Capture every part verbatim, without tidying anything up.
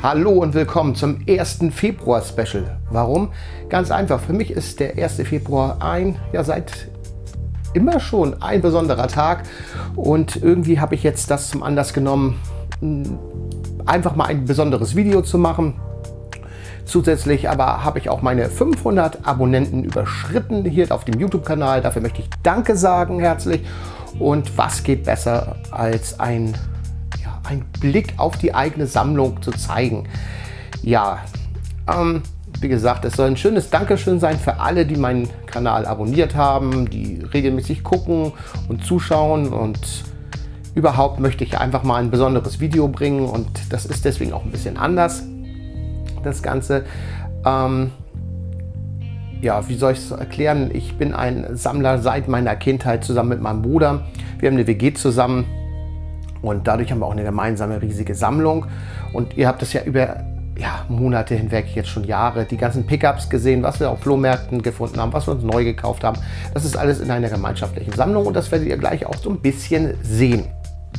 Hallo und willkommen zum ersten Februar Special. Warum? Ganz einfach, für mich ist der erste Februar ein, ja seit immer schon ein besonderer Tag und irgendwie habe ich jetzt das zum Anlass genommen, einfach mal ein besonderes Video zu machen. Zusätzlich aber habe ich auch meine fünfhundert Abonnenten überschritten hier auf dem YouTube-Kanal. Dafür möchte ich Danke sagen, herzlich. Und was geht besser als ein, ja, ein Blick auf die eigene Sammlung zu zeigen? Ja, ähm, wie gesagt, es soll ein schönes Dankeschön sein für alle, die meinen Kanal abonniert haben, die regelmäßig gucken und zuschauen. Und überhaupt möchte ich einfach mal ein besonderes Video bringen und das ist deswegen auch ein bisschen anders. Das Ganze, ähm, ja, wie soll ich es erklären? Ich bin ein Sammler seit meiner Kindheit zusammen mit meinem Bruder. Wir haben eine W G zusammen und dadurch haben wir auch eine gemeinsame riesige Sammlung. Und ihr habt es ja über ja, Monate hinweg, jetzt schon Jahre, die ganzen Pickups gesehen, was wir auf Flohmärkten gefunden haben, was wir uns neu gekauft haben. Das ist alles in einer gemeinschaftlichen Sammlung und das werdet ihr gleich auch so ein bisschen sehen.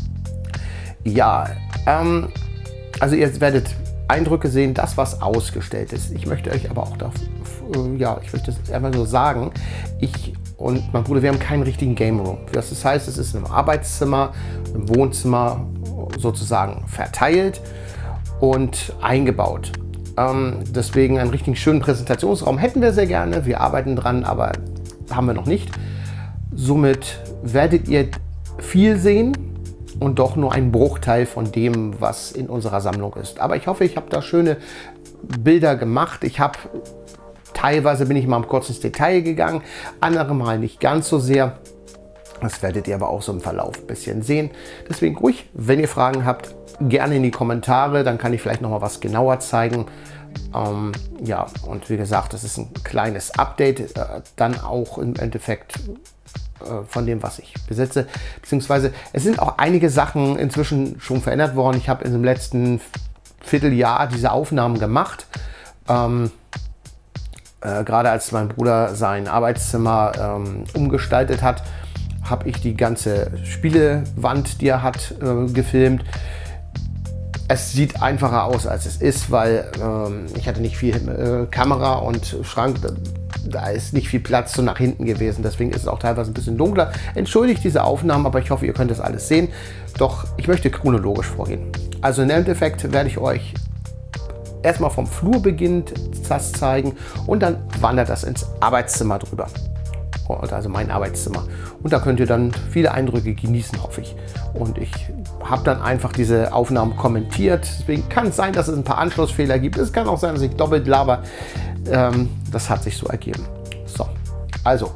Ja, ähm, also ihr werdet Eindrücke sehen, das was ausgestellt ist. Ich möchte euch aber auch, da, ja, ich möchte es einfach so sagen, ich und mein Bruder, wir haben keinen richtigen Game Room. Das heißt, es ist im Arbeitszimmer, im Wohnzimmer sozusagen verteilt und eingebaut. Ähm, deswegen einen richtig schönen Präsentationsraum hätten wir sehr gerne. Wir arbeiten dran, aber haben wir noch nicht. Somit werdet ihr viel sehen und doch nur ein Bruchteil von dem, was in unserer Sammlung ist. Aber ich hoffe, ich habe da schöne Bilder gemacht. Ich habe teilweise bin ich mal kurz ins Detail gegangen, andere Mal nicht ganz so sehr. Das werdet ihr aber auch so im Verlauf ein bisschen sehen. Deswegen ruhig, wenn ihr Fragen habt, gerne in die Kommentare, dann kann ich vielleicht noch mal was genauer zeigen. Ähm, ja, und wie gesagt, das ist ein kleines Update, äh, dann auch im Endeffekt von dem, was ich besitze, beziehungsweise es sind auch einige Sachen inzwischen schon verändert worden. Ich habe in dem letzten Vierteljahr diese Aufnahmen gemacht, ähm, äh, gerade als mein Bruder sein Arbeitszimmer ähm, umgestaltet hat, habe ich die ganze Spielewand, die er hat, äh, gefilmt. Es sieht einfacher aus, als es ist, weil ähm, ich hatte nicht viel äh, Kamera und Schrank. Da ist nicht viel Platz so nach hinten gewesen, deswegen ist es auch teilweise ein bisschen dunkler. Entschuldigt diese Aufnahmen, aber ich hoffe, ihr könnt das alles sehen. Doch ich möchte chronologisch vorgehen. Also im Endeffekt werde ich euch erstmal vom Flur beginnend das zeigen und dann wandert das ins Arbeitszimmer drüber. Also mein Arbeitszimmer. Und da könnt ihr dann viele Eindrücke genießen, hoffe ich. Und ich habe dann einfach diese Aufnahmen kommentiert. Deswegen kann es sein, dass es ein paar Anschlussfehler gibt. Es kann auch sein, dass ich doppelt laber. Ähm, das hat sich so ergeben. So, also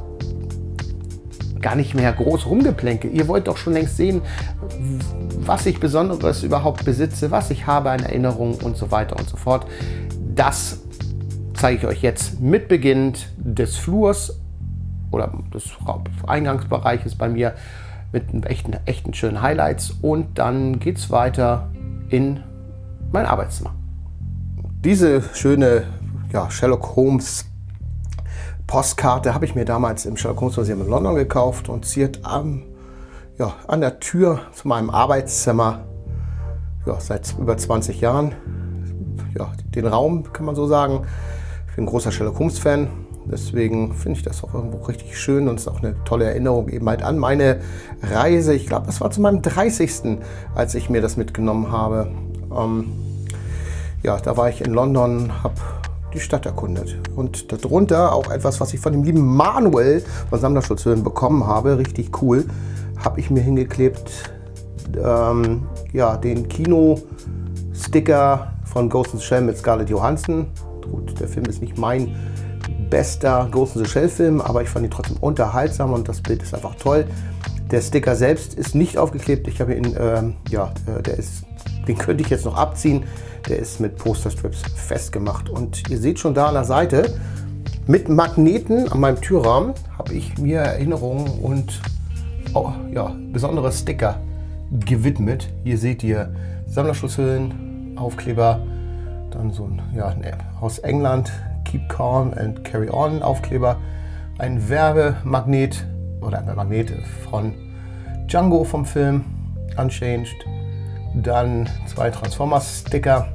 gar nicht mehr groß rumgeplänke. Ihr wollt doch schon längst sehen, was ich Besonderes überhaupt besitze, was ich habe an Erinnerungen und so weiter und so fort. Das zeige ich euch jetzt mit Beginn des Flurs oder des Eingangsbereiches bei mir mit einem echten, echten schönen Highlights und dann geht es weiter in mein Arbeitszimmer. Diese schöne ja, Sherlock Holmes Postkarte habe ich mir damals im Sherlock Holmes Museum in London gekauft und ziert am, ja, an der Tür zu meinem Arbeitszimmer ja, seit über zwanzig Jahren. Ja, den Raum kann man so sagen. Ich bin ein großer Sherlock Holmes Fan. Deswegen finde ich das auch irgendwo richtig schön und es ist auch eine tolle Erinnerung eben halt an meine Reise. Ich glaube, das war zu meinem dreißigsten als ich mir das mitgenommen habe. Ähm, ja, da war ich in London, habe die Stadt erkundet. Und darunter auch etwas, was ich von dem lieben Manuel von Sammlerschutzhöhen bekommen habe, richtig cool, habe ich mir hingeklebt, ähm, ja, den Kino-Sticker von Ghost in the Shell mit Scarlett Johansson. Gut, der Film ist nicht mein bester Ghost in the Shell Film, aber ich fand ihn trotzdem unterhaltsam und das Bild ist einfach toll. Der Sticker selbst ist nicht aufgeklebt. Ich habe ihn, ähm, ja, der ist, den könnte ich jetzt noch abziehen. Der ist mit Posterstrips festgemacht und ihr seht schon da an der Seite mit Magneten an meinem Türrahmen habe ich mir Erinnerungen und oh, ja, besondere Sticker gewidmet. Hier seht ihr Sammlerschutzhüllen, Aufkleber, dann so ein ja, ne, aus England Keep Calm and Carry On Aufkleber, ein Werbemagnet oder ein Magnet von Django vom Film Unchanged, dann zwei Transformers Sticker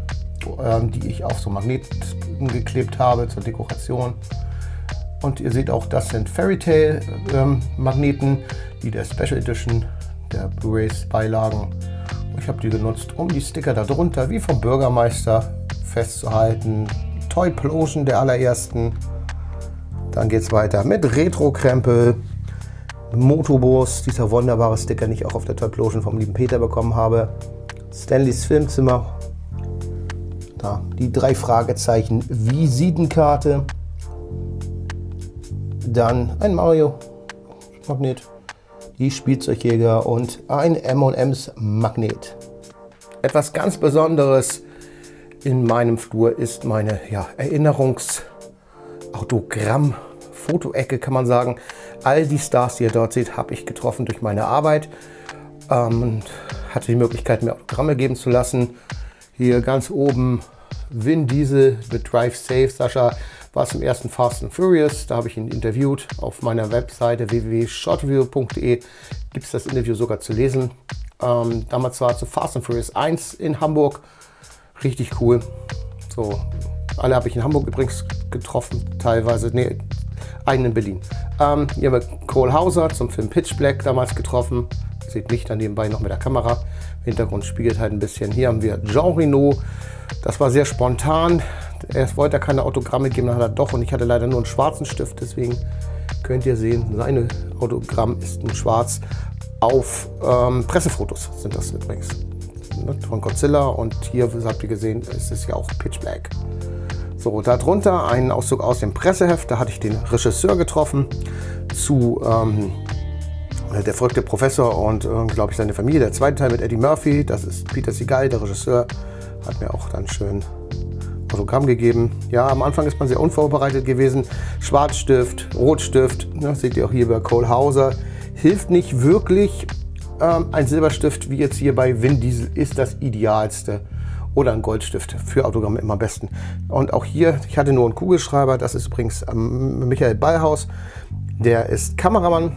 ähm, die ich auf so Magneten geklebt habe zur Dekoration. Und ihr seht auch, das sind Fairy Tale ähm, Magneten, die der Special Edition der Blu-rays beilagen. Ich habe die genutzt, um die Sticker darunter, wie vom Bürgermeister, festzuhalten. Toyplosion der allerersten. Dann geht es weiter mit Retro-Krempel. Motobus, dieser wunderbare Sticker, den ich auch auf der Toyplosion vom lieben Peter bekommen habe. Stanleys Filmzimmer. Da die drei Fragezeichen Visitenkarte. Dann ein Mario-Magnet. Die Spielzeugjäger und ein M und M's Magnet. Etwas ganz Besonderes in meinem Flur ist meine ja, Erinnerungs-Autogramm-Fotoecke, kann man sagen. All die Stars, die ihr dort seht, habe ich getroffen durch meine Arbeit. Ähm, und hatte die Möglichkeit, mir Autogramme geben zu lassen. Hier ganz oben Vin Diesel mit Drive Safe. Sascha war es im ersten Fast and Furious. Da habe ich ihn interviewt. Auf meiner Webseite w w w punkt shortreview punkt de gibt es das Interview sogar zu lesen. Ähm, damals war es zu Fast and Furious eins in Hamburg. Richtig cool. So, alle habe ich in Hamburg übrigens getroffen, teilweise. Nee, einen in Berlin. Ähm, hier haben wir Cole Hauser zum Film Pitch Black damals getroffen. Ihr seht mich dann nebenbei noch mit der Kamera. Im Hintergrund spiegelt halt ein bisschen. Hier haben wir Jean Reno. Das war sehr spontan. Erst wollte er keine Autogramme geben, dann hat er doch. Und ich hatte leider nur einen schwarzen Stift. Deswegen könnt ihr sehen, sein Autogramm ist in schwarz. Auf ähm, Pressefotos sind das übrigens. Von Godzilla. Und hier, das habt ihr gesehen, ist es ja auch Pitch Black. So, darunter einen Auszug aus dem Presseheft. Da hatte ich den Regisseur getroffen zu ähm, Der verrückte Professor und, äh, glaube ich, seine Familie. Der zweite Teil mit Eddie Murphy. Das ist Peter Segal, der Regisseur. Hat mir auch dann schön Autogramm gegeben. Ja, am Anfang ist man sehr unvorbereitet gewesen. Schwarzstift, Rotstift, ne, seht ihr auch hier bei Cole Hauser. Hilft nicht wirklich. Ähm, ein Silberstift, wie jetzt hier bei Vin Diesel, ist das idealste. Oder ein Goldstift für Autogramme immer am besten. Und auch hier, ich hatte nur einen Kugelschreiber. Das ist übrigens ähm, Michael Ballhaus. Der ist Kameramann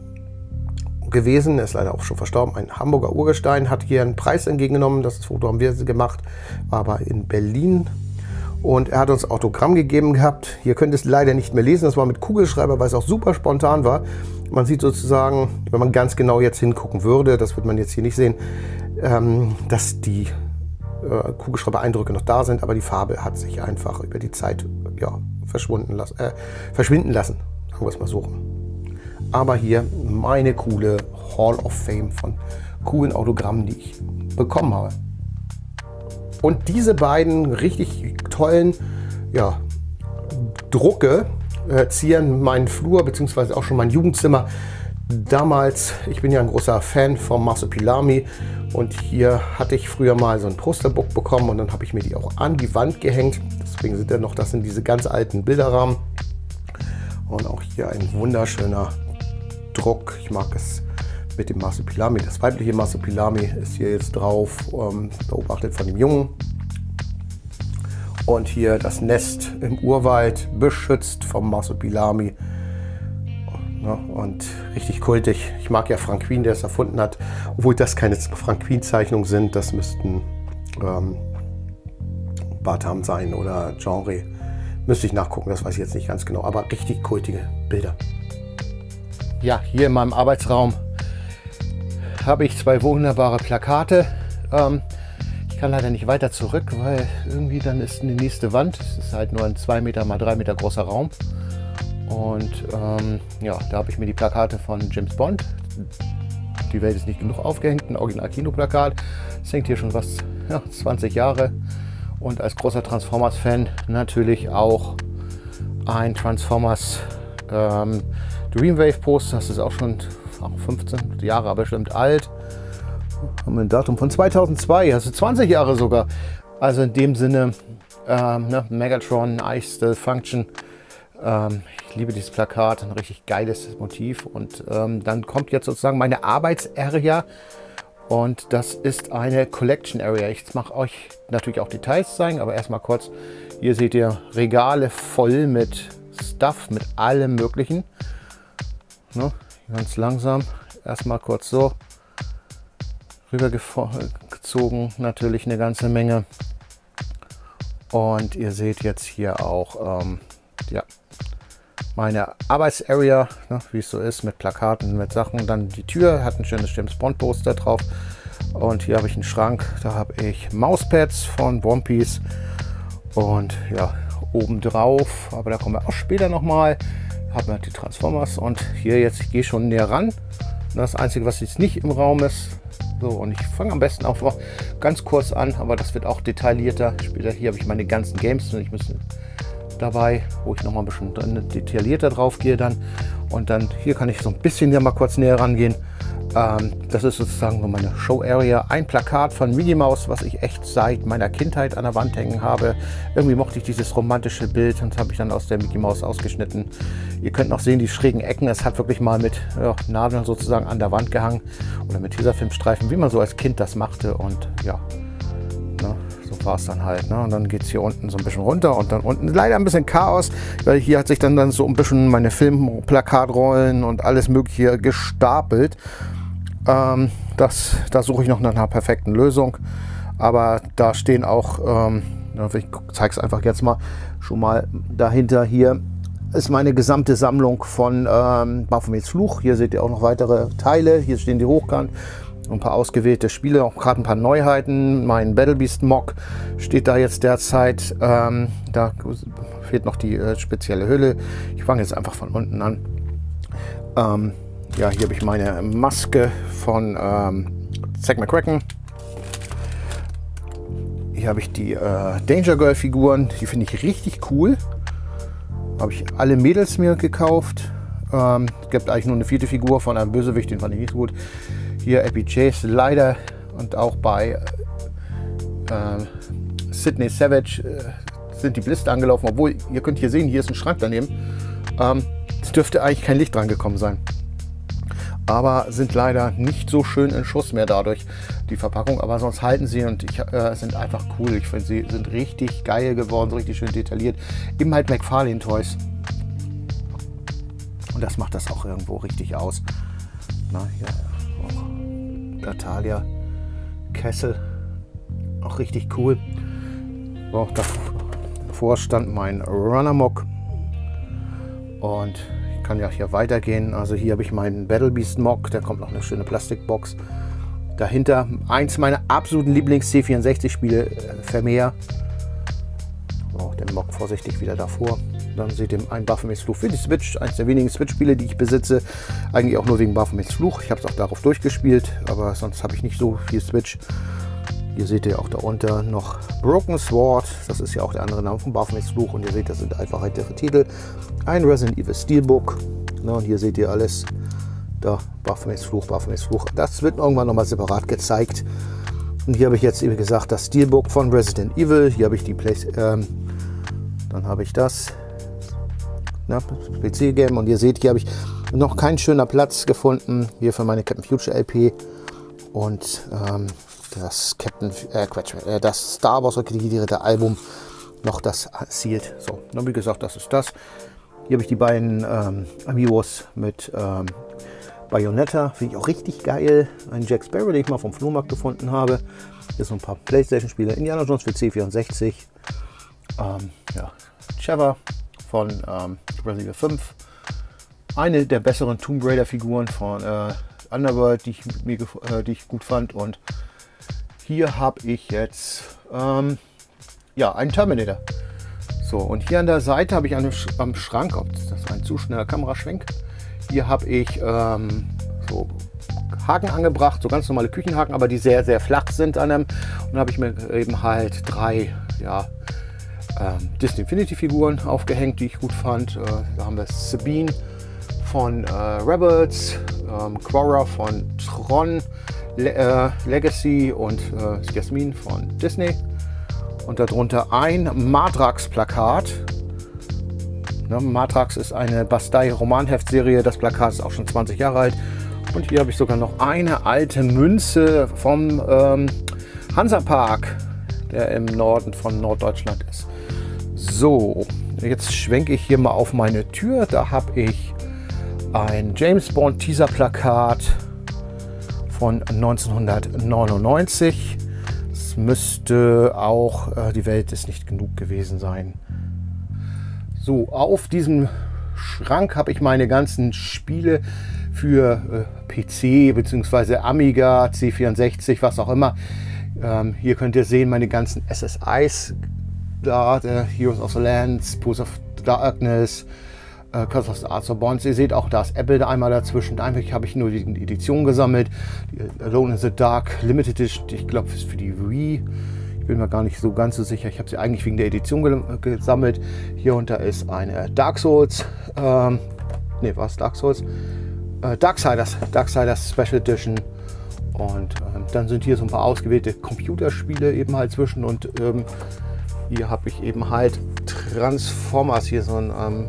gewesen, ist leider auch schon verstorben, ein Hamburger Urgestein, hat hier einen Preis entgegengenommen. Das Foto haben wir gemacht, war aber in Berlin. Und er hat uns Autogramm gegeben gehabt. Hier könnt ihr es leider nicht mehr lesen, das war mit Kugelschreiber, weil es auch super spontan war. Man sieht sozusagen, wenn man ganz genau jetzt hingucken würde, das wird man jetzt hier nicht sehen, ähm, dass die äh, Kugelschreiber-Eindrücke noch da sind, aber die Farbe hat sich einfach über die Zeit ja, verschwunden lassen, äh, verschwinden lassen, sagen wir es mal so rum. Aber hier meine coole Hall of Fame von coolen Autogrammen, die ich bekommen habe. Und diese beiden richtig tollen ja, Drucke äh, zieren meinen Flur bzw. auch schon mein Jugendzimmer. Damals, ich bin ja ein großer Fan von Marsupilami und hier hatte ich früher mal so ein Posterbook bekommen und dann habe ich mir die auch an die Wand gehängt. Deswegen sind ja noch, das sind diese ganz alten Bilderrahmen. Und auch hier ein wunderschöner Druck. Ich mag es mit dem Marsupilami. Das weibliche Marsupilami ist hier jetzt drauf, ähm, beobachtet von dem Jungen. Und hier das Nest im Urwald, beschützt vom Marsupilami. Ja, und richtig kultig. Ich mag ja Frank Queen, der es erfunden hat. Obwohl das keine Frank Queen-Zeichnungen sind. Das müssten ähm, Batam sein oder Genre. Müsste ich nachgucken, das weiß ich jetzt nicht ganz genau. Aber richtig kultige Bilder. Ja, hier in meinem Arbeitsraum habe ich zwei wunderbare Plakate. Ähm, ich kann leider nicht weiter zurück, weil irgendwie dann ist eine nächste Wand. Es ist halt nur ein zwei Meter mal drei Meter großer Raum. Und ähm, ja, da habe ich mir die Plakate von James Bond. Die Welt ist nicht genug aufgehängt, ein Original-Kinoplakat. Das hängt hier schon fast ja, zwanzig Jahre. Und als großer Transformers-Fan natürlich auch ein Transformers ähm, Dreamwave-Poster. Das ist auch schon fünfzehn Jahre, aber bestimmt alt. Haben wir ein Datum von zweitausendzwei, also zwanzig Jahre sogar. Also in dem Sinne, ähm, ne, Megatron, I Still Function. Ähm, ich liebe dieses Plakat, ein richtig geiles Motiv. Und ähm, dann kommt jetzt sozusagen meine Arbeitsarea. Und das ist eine Collection Area. Ich mache euch natürlich auch Details zeigen, aber erstmal kurz. Hier seht ihr Regale voll mit Stuff, mit allem Möglichen. Ne? Ganz langsam. Erstmal kurz so rübergezogen. Natürlich eine ganze Menge Und ihr seht jetzt hier auch ähm, ja, meine Arbeitsarea, ne, wie es so ist, mit Plakaten, mit Sachen. Dann die Tür hat ein schönes James Bond Poster drauf. Und hier habe ich einen Schrank, da habe ich Mauspads von One Piece. Und ja, obendrauf, aber da kommen wir auch später nochmal, haben wir die Transformers. Und hier jetzt, ich gehe schon näher ran. Das Einzige, was jetzt nicht im Raum ist. So, und ich fange am besten auch ganz kurz an, aber das wird auch detaillierter. Später hier habe ich meine ganzen Games und ich muss dabei, wo ich noch mal ein bisschen detaillierter drauf gehe dann. Und dann hier kann ich so ein bisschen hier mal kurz näher rangehen. Ähm, das ist sozusagen so meine Show Area. Ein Plakat von Mickey Mouse, was ich echt seit meiner Kindheit an der Wand hängen habe. Irgendwie mochte ich dieses romantische Bild und das habe ich dann aus der Mickey Mouse ausgeschnitten. Ihr könnt noch sehen, die schrägen Ecken. Es hat wirklich mal mit ja, Nadeln sozusagen an der Wand gehangen oder mit Tesafilmstreifen, wie man so als Kind das machte. Und ja, ne, so war es dann halt. Ne? Und dann geht es hier unten so ein bisschen runter und dann unten leider ein bisschen Chaos, weil hier hat sich dann, dann so ein bisschen meine Filmplakatrollen und alles Mögliche gestapelt. Ähm, das, da suche ich noch nach einer perfekten Lösung. Aber da stehen auch, ähm, ich zeige es einfach jetzt mal, schon mal dahinter hier ist meine gesamte Sammlung von ähm, Baphomets Fluch. Hier seht ihr auch noch weitere Teile. Hier stehen die hochkant. Ein paar ausgewählte Spiele, auch gerade ein paar Neuheiten. Mein Battle Beast Mock steht da jetzt derzeit. Ähm, da fehlt noch die äh, spezielle Hülle. Ich fange jetzt einfach von unten an. Ähm, ja, hier habe ich meine Maske von ähm, Zack McCracken. Hier habe ich die äh, Danger Girl Figuren. Die finde ich richtig cool. Habe ich alle Mädels mir gekauft. Ähm, gibt eigentlich nur eine vierte Figur von einem Bösewicht, den fand ich nicht so gut. Hier Epi Chase leider und auch bei äh, Sydney Savage äh, sind die Blister angelaufen, obwohl ihr könnt hier sehen, hier ist ein Schrank daneben. Ähm, es dürfte eigentlich kein Licht dran gekommen sein. Aber sind leider nicht so schön in Schuss mehr dadurch, die Verpackung. Aber sonst halten sie und ich, äh, sind einfach cool. Ich finde, sie sind richtig geil geworden, so richtig schön detailliert. Eben halt McFarlane Toys. Und das macht das auch irgendwo richtig aus. Na, hier auch Natalia Kessel. Auch richtig cool. So, davor stand mein Runner Mock. Und ich kann ja hier weitergehen. Also hier habe ich meinen Battle Beast Mock. Da kommt noch eine schöne Plastikbox. Dahinter eins meiner absoluten Lieblings-C vierundsechzig Spiele, äh, Vermeer. So, den Mock vorsichtig wieder davor. Dann seht ihr ein Baphomets Fluch für die Switch. Eines der wenigen Switch-Spiele, die ich besitze. Eigentlich auch nur wegen Baphomets Fluch. Ich habe es auch darauf durchgespielt. Aber sonst habe ich nicht so viel Switch. Hier seht ihr auch darunter noch Broken Sword. Das ist ja auch der andere Name von Baphomets Fluch. Und ihr seht, das sind einfach weitere Titel. Ein Resident Evil Steelbook. Na, und hier seht ihr alles. Da, Baphomets Fluch, Baphomets Fluch. Das wird irgendwann nochmal separat gezeigt. Und hier habe ich jetzt, wie gesagt, das Steelbook von Resident Evil. Hier habe ich die Play ähm, dann habe ich das. P C-Game. Und ihr seht, hier habe ich noch keinen schöner Platz gefunden. Hier für meine Captain Future L P. Und ähm, das Captain, äh, Quatsch, äh, das Star Wars Ritter Album. Noch das Sealed. So, und wie gesagt, das ist das. Hier habe ich die beiden ähm, Amiibos mit ähm, Bayonetta. Finde ich auch richtig geil. Ein Jack Sparrow, den ich mal vom Flohmarkt gefunden habe. Hier sind ein paar PlayStation-Spiele. Indiana Jones für C vierundsechzig. Ähm, ja, Trevor von ähm, Resident Evil fünf. Eine der besseren Tomb Raider Figuren von äh, Underworld, die ich, mir, äh, die ich gut fand. Und hier habe ich jetzt ähm, ja, einen Terminator. So, und hier an der Seite habe ich einen, am Schrank, ob das ein zu schneller Kameraschwenk, hier habe ich ähm, so Haken angebracht, so ganz normale Küchenhaken, aber die sehr, sehr flach sind an dem. Und da habe ich mir eben halt drei ja, ähm, Disney Infinity Figuren aufgehängt, die ich gut fand. Äh, da haben wir Sabine von äh, Rebels, ähm, Quora von Tron Le äh, Legacy und äh, Jasmine von Disney. Und darunter ein Matrax-Plakat. Ne, Matrax ist eine Bastei-Romanheftserie. Das Plakat ist auch schon zwanzig Jahre alt. Und hier habe ich sogar noch eine alte Münze vom ähm, Hansapark, der im Norden von Norddeutschland ist. So, jetzt schwenke ich hier mal auf meine Tür. Da habe ich ein James Bond Teaser-Plakat von neunzehnhundertneunundneunzig. das müsste auch äh, Die Welt ist nicht genug gewesen sein. So, auf diesem Schrank habe ich meine ganzen Spiele für äh, P C bzw. Amiga, C vierundsechzig, was auch immer. Ähm, hier könnt ihr sehen meine ganzen S S Is. Da, äh, Heroes of the Lands, Pools of Darkness, äh, Curse of the Arts of Bonds. Ihr seht auch, da ist Apple da einmal dazwischen. Eigentlich habe ich nur die Edition gesammelt. Die Alone in the Dark Limited Edition, ich glaube, ist für die Wii. Ich bin mir gar nicht so ganz so sicher. Ich habe sie eigentlich wegen der Edition gesammelt. Hier unter ist eine Dark Souls. Ähm, ne, was? Dark Souls? Äh, Darksiders. Darksiders Special Edition. Und ähm, dann sind hier so ein paar ausgewählte Computerspiele eben halt zwischen. Und ähm, hier habe ich eben halt Transformers. Hier so ein ähm,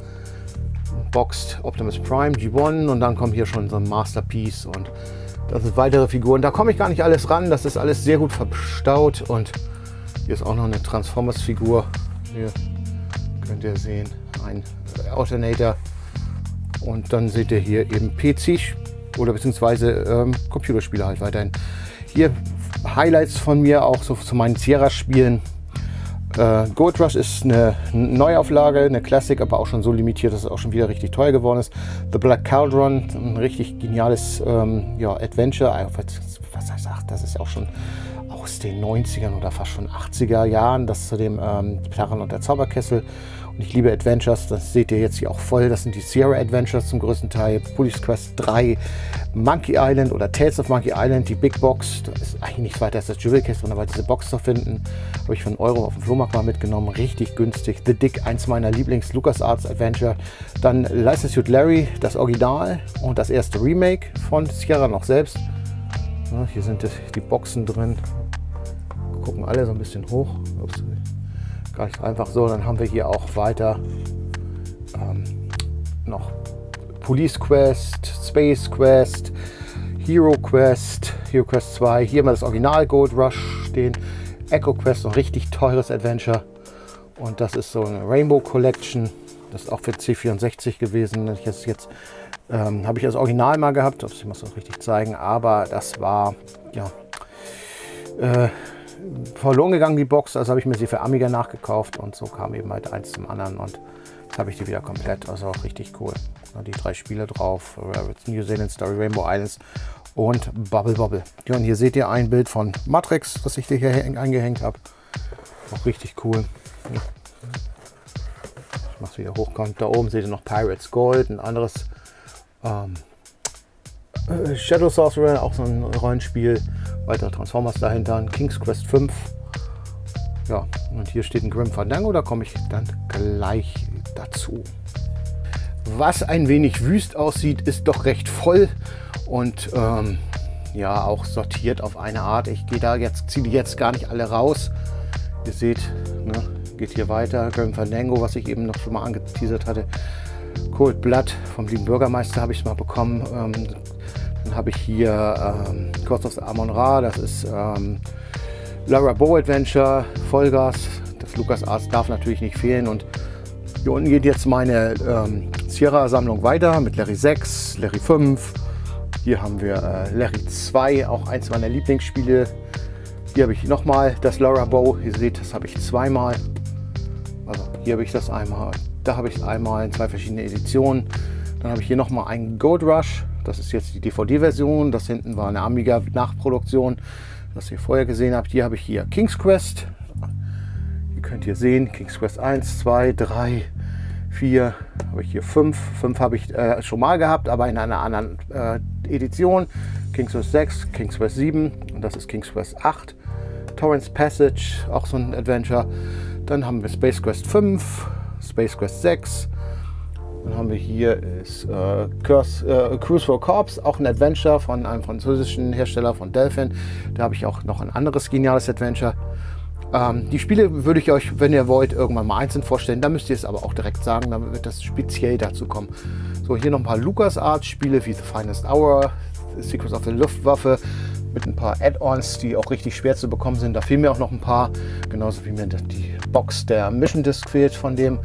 Boxed Optimus Prime G eins. Und dann kommt hier schon so ein Masterpiece. Und das sind weitere Figuren. Da komme ich gar nicht alles ran. Das ist alles sehr gut verstaut. Und hier ist auch noch eine Transformers-Figur. Hier könnt ihr sehen. Ein Alternator. Und dann seht ihr hier eben P C oder beziehungsweise ähm, Computerspiele halt weiterhin. Hier Highlights von mir auch so zu meinen Sierra-Spielen. Äh, Gold Rush ist eine Neuauflage, eine Classic, aber auch schon so limitiert, dass es auch schon wieder richtig teuer geworden ist. The Black Cauldron, ein richtig geniales ähm, ja, Adventure. Was er sagt, das ist auch schon aus den neunzigern oder fast schon achtziger Jahren. Das zu dem ähm, Perlen und der Zauberkessel. Und ich liebe Adventures, das seht ihr jetzt hier auch voll. Das sind die Sierra Adventures zum größten Teil. Police Quest drei, Monkey Island oder Tales of Monkey Island, die Big Box. Das ist eigentlich nichts weiter als das Jewel Case, sondern weil diese Box zu finden. Habe ich für einen Euro auf dem Flohmarkt mal mitgenommen. Richtig günstig. The Dick, eins meiner Lieblings-LucasArts Adventure. Dann License Suit Larry, das Original und das erste Remake von Sierra noch selbst. Ja, hier sind die Boxen drin. Gucken alle so ein bisschen hoch. Ups. Gar nicht einfach so. Dann haben wir hier auch weiter ähm, noch Police Quest, Space Quest, Hero Quest, Hero Quest zwei. Hier mal das Original Gold Rush stehen. Echo Quest, ein richtig teures Adventure. Und das ist so eine Rainbow Collection. Das ist auch für C vierundsechzig gewesen. Jetzt, jetzt ähm, habe ich das Original mal gehabt. Ich muss das richtig zeigen. Aber das war ja äh, verloren gegangen, die Box. Also habe ich mir sie für Amiga nachgekauft. Und so kam eben halt eins zum anderen. Und jetzt habe ich die wieder komplett. Also auch richtig cool. Die drei Spiele drauf. New Zealand Story, Rainbow Islands und Bubble Bobble. Ja, und hier seht ihr ein Bild von Matrix, das ich hier eingehängt habe. Auch richtig cool. Ich mache es wieder hochkommt. Da oben seht ihr noch Pirates Gold, ein anderes ähm, Shadow Sorcerer, auch so ein Rollenspiel. Weitere Transformers dahinter, ein King's Quest fünf. Ja, und hier steht ein Grim Fandango, da komme ich dann gleich dazu. Was ein wenig wüst aussieht, ist doch recht voll und ähm, ja auch sortiert auf eine Art. Ich gehe da jetzt, ziehe die jetzt gar nicht alle raus. Ihr seht, ne, geht hier weiter. Grim Fandango, was ich eben noch schon mal angeteasert hatte. Cold Blood vom lieben Bürgermeister habe ich mal bekommen. Ähm, dann habe ich hier ähm, Curse of the Amon-Ra, das ist ähm, Lara Bow Adventure, Vollgas. Das LucasArts darf natürlich nicht fehlen. Und hier unten geht jetzt meine ähm, Sierra-Sammlung weiter mit Larry sechs, Larry fünf. Hier haben wir äh, Larry zwei, auch eins meiner Lieblingsspiele. Hier habe ich nochmal das Lara Bow. Ihr seht, das habe ich zweimal. Also hier habe ich das einmal, da habe ich es einmal in zwei verschiedene Editionen. Dann habe ich hier nochmal einen Gold Rush. Das ist jetzt die D V D-Version. Das hinten war eine Amiga-Nachproduktion, das ihr vorher gesehen habt. Hier habe ich hier King's Quest. Ihr könnt hier sehen, King's Quest eins, zwei, drei, vier, habe ich hier fünf. fünf habe ich äh, schon mal gehabt, aber in einer anderen äh, Edition. King's Quest sechs, King's Quest sieben und das ist King's Quest acht. Torrance Passage, auch so ein Adventure. Dann haben wir Space Quest fünf, Space Quest sechs. Dann haben wir hier ist, äh, Curse, äh, Cruise for Corps, auch ein Adventure von einem französischen Hersteller, von Delphin. Da habe ich auch noch ein anderes geniales Adventure. Ähm, die Spiele würde ich euch, wenn ihr wollt, irgendwann mal einzeln vorstellen. Da müsst ihr es aber auch direkt sagen, dann wird das speziell dazu kommen. So, hier noch ein paar LucasArts-Spiele wie The Finest Hour, Secrets of the Luftwaffe, mit ein paar Add-ons, die auch richtig schwer zu bekommen sind. Da fehlen mir auch noch ein paar, genauso wie mir die Box der Mission Disc fehlt von dem.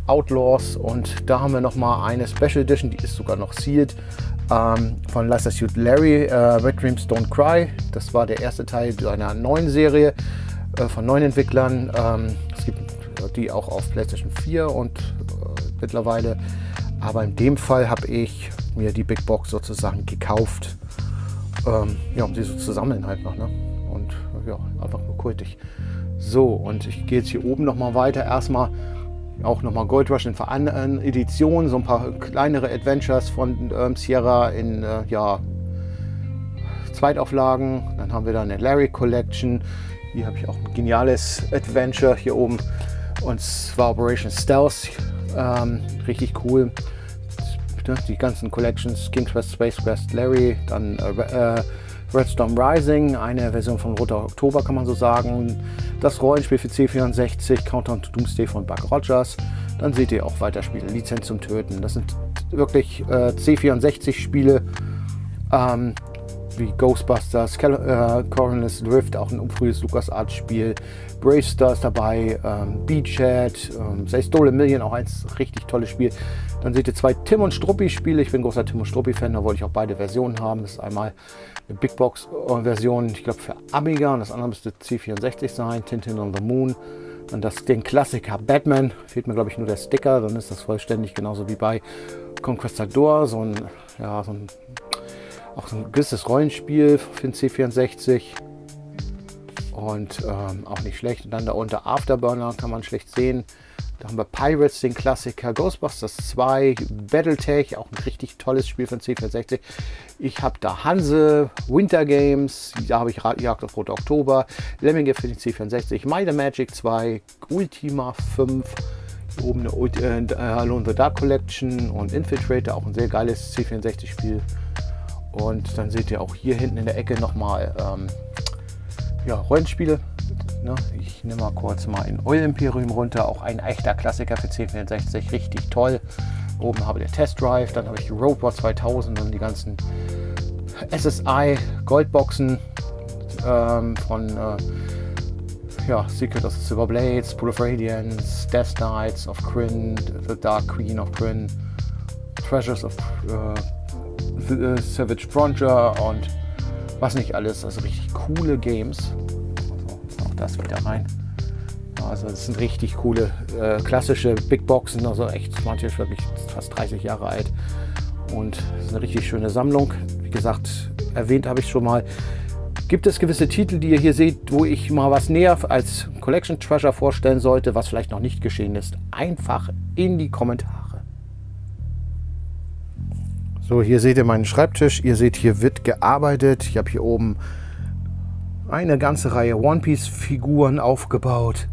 Outlaws, und da haben wir noch mal eine Special Edition, die ist sogar noch sealed, ähm, von Leicester Suit Larry, äh, Red Dreams Don't Cry. Das war der erste Teil einer neuen Serie äh, von neuen Entwicklern. Ähm, es gibt die auch auf PlayStation vier und äh, mittlerweile, aber in dem Fall habe ich mir die Big Box sozusagen gekauft, ähm, ja, um sie so zu sammeln halt noch, ne? Und ja, einfach nur kultig. So, und ich gehe jetzt hier oben noch mal weiter. Erstmal auch noch mal Gold Rush in veranderen Editionen, so ein paar kleinere Adventures von ähm, Sierra in äh, ja, Zweitauflagen. Dann haben wir da eine Larry Collection. Hier habe ich auch ein geniales Adventure hier oben, und zwar Operation Stealth. Ähm, richtig cool. Die ganzen Collections, King's Quest, Space Quest, Larry, dann äh, äh, Red Storm Rising, eine Version von Roter Oktober, kann man so sagen. Das Rollenspiel für C vierundsechzig, Countdown to Doomsday von Buck Rogers. Dann seht ihr auch Weiterspiele, Lizenz zum Töten. Das sind wirklich äh, C vierundsechzig Spiele, ähm, wie Ghostbusters, Cal äh, Coronel's Drift, auch ein frühes LucasArts-Spiel. Brave Stars dabei, ähm, Beachhead, ähm, They Stole a Million, auch ein richtig tolles Spiel. Dann seht ihr zwei Tim und Struppi-Spiele. Ich bin großer Tim und Struppi-Fan, da wollte ich auch beide Versionen haben. Das ist einmal eine Big Box-Version, ich glaube für Amiga, und das andere müsste C vierundsechzig sein, Tintin on the Moon. Dann das, den Klassiker Batman, fehlt mir glaube ich nur der Sticker, dann ist das vollständig, genauso wie bei Conquistador, so ein, ja, so ein, auch so ein gewisses Rollenspiel für den C vierundsechzig. Und ähm, auch nicht schlecht. Und dann da unter Afterburner kann man schlecht sehen. Da haben wir Pirates, den Klassiker, Ghostbusters zwei, Battletech, auch ein richtig tolles Spiel von C vierundsechzig. Ich habe da Hanse, Winter Games, da habe ich Jagd auf Roter Oktober, Lemminge für den C vierundsechzig, Might and Magic zwei, Ultima fünf, hier oben eine äh, Alone in the Dark Collection und Infiltrator, auch ein sehr geiles C vierundsechzig Spiel. Und dann seht ihr auch hier hinten in der Ecke nochmal ähm, ja, Rollenspiele. Ne? Ich nehme mal kurz mal in Oil Imperium runter, auch ein echter Klassiker für C vierundsechzig, richtig toll. Oben habe ich der Test Drive, dann habe ich Road War zweitausend und die ganzen S S I Goldboxen ähm, von äh, ja, Secret of the Silver Blades, Pool of Radiance, Death Knights of Krynn, The Dark Queen of Krynn, Treasures of äh, The, uh, Savage Frontier und was nicht alles, also richtig coole Games. Also auch das wieder rein. Also das sind richtig coole äh, klassische Big Boxen, also echt manche wirklich fast dreißig Jahre alt, und das ist eine richtig schöne Sammlung. Wie gesagt, erwähnt habe ich schon mal. Gibt es gewisse Titel, die ihr hier seht, wo ich mal was näher als Collection Treasure vorstellen sollte, was vielleicht noch nicht geschehen ist? Einfach in die Kommentare. So, hier seht ihr meinen Schreibtisch. Ihr seht, hier wird gearbeitet. Ich habe hier oben eine ganze Reihe One Piece Figuren aufgebaut.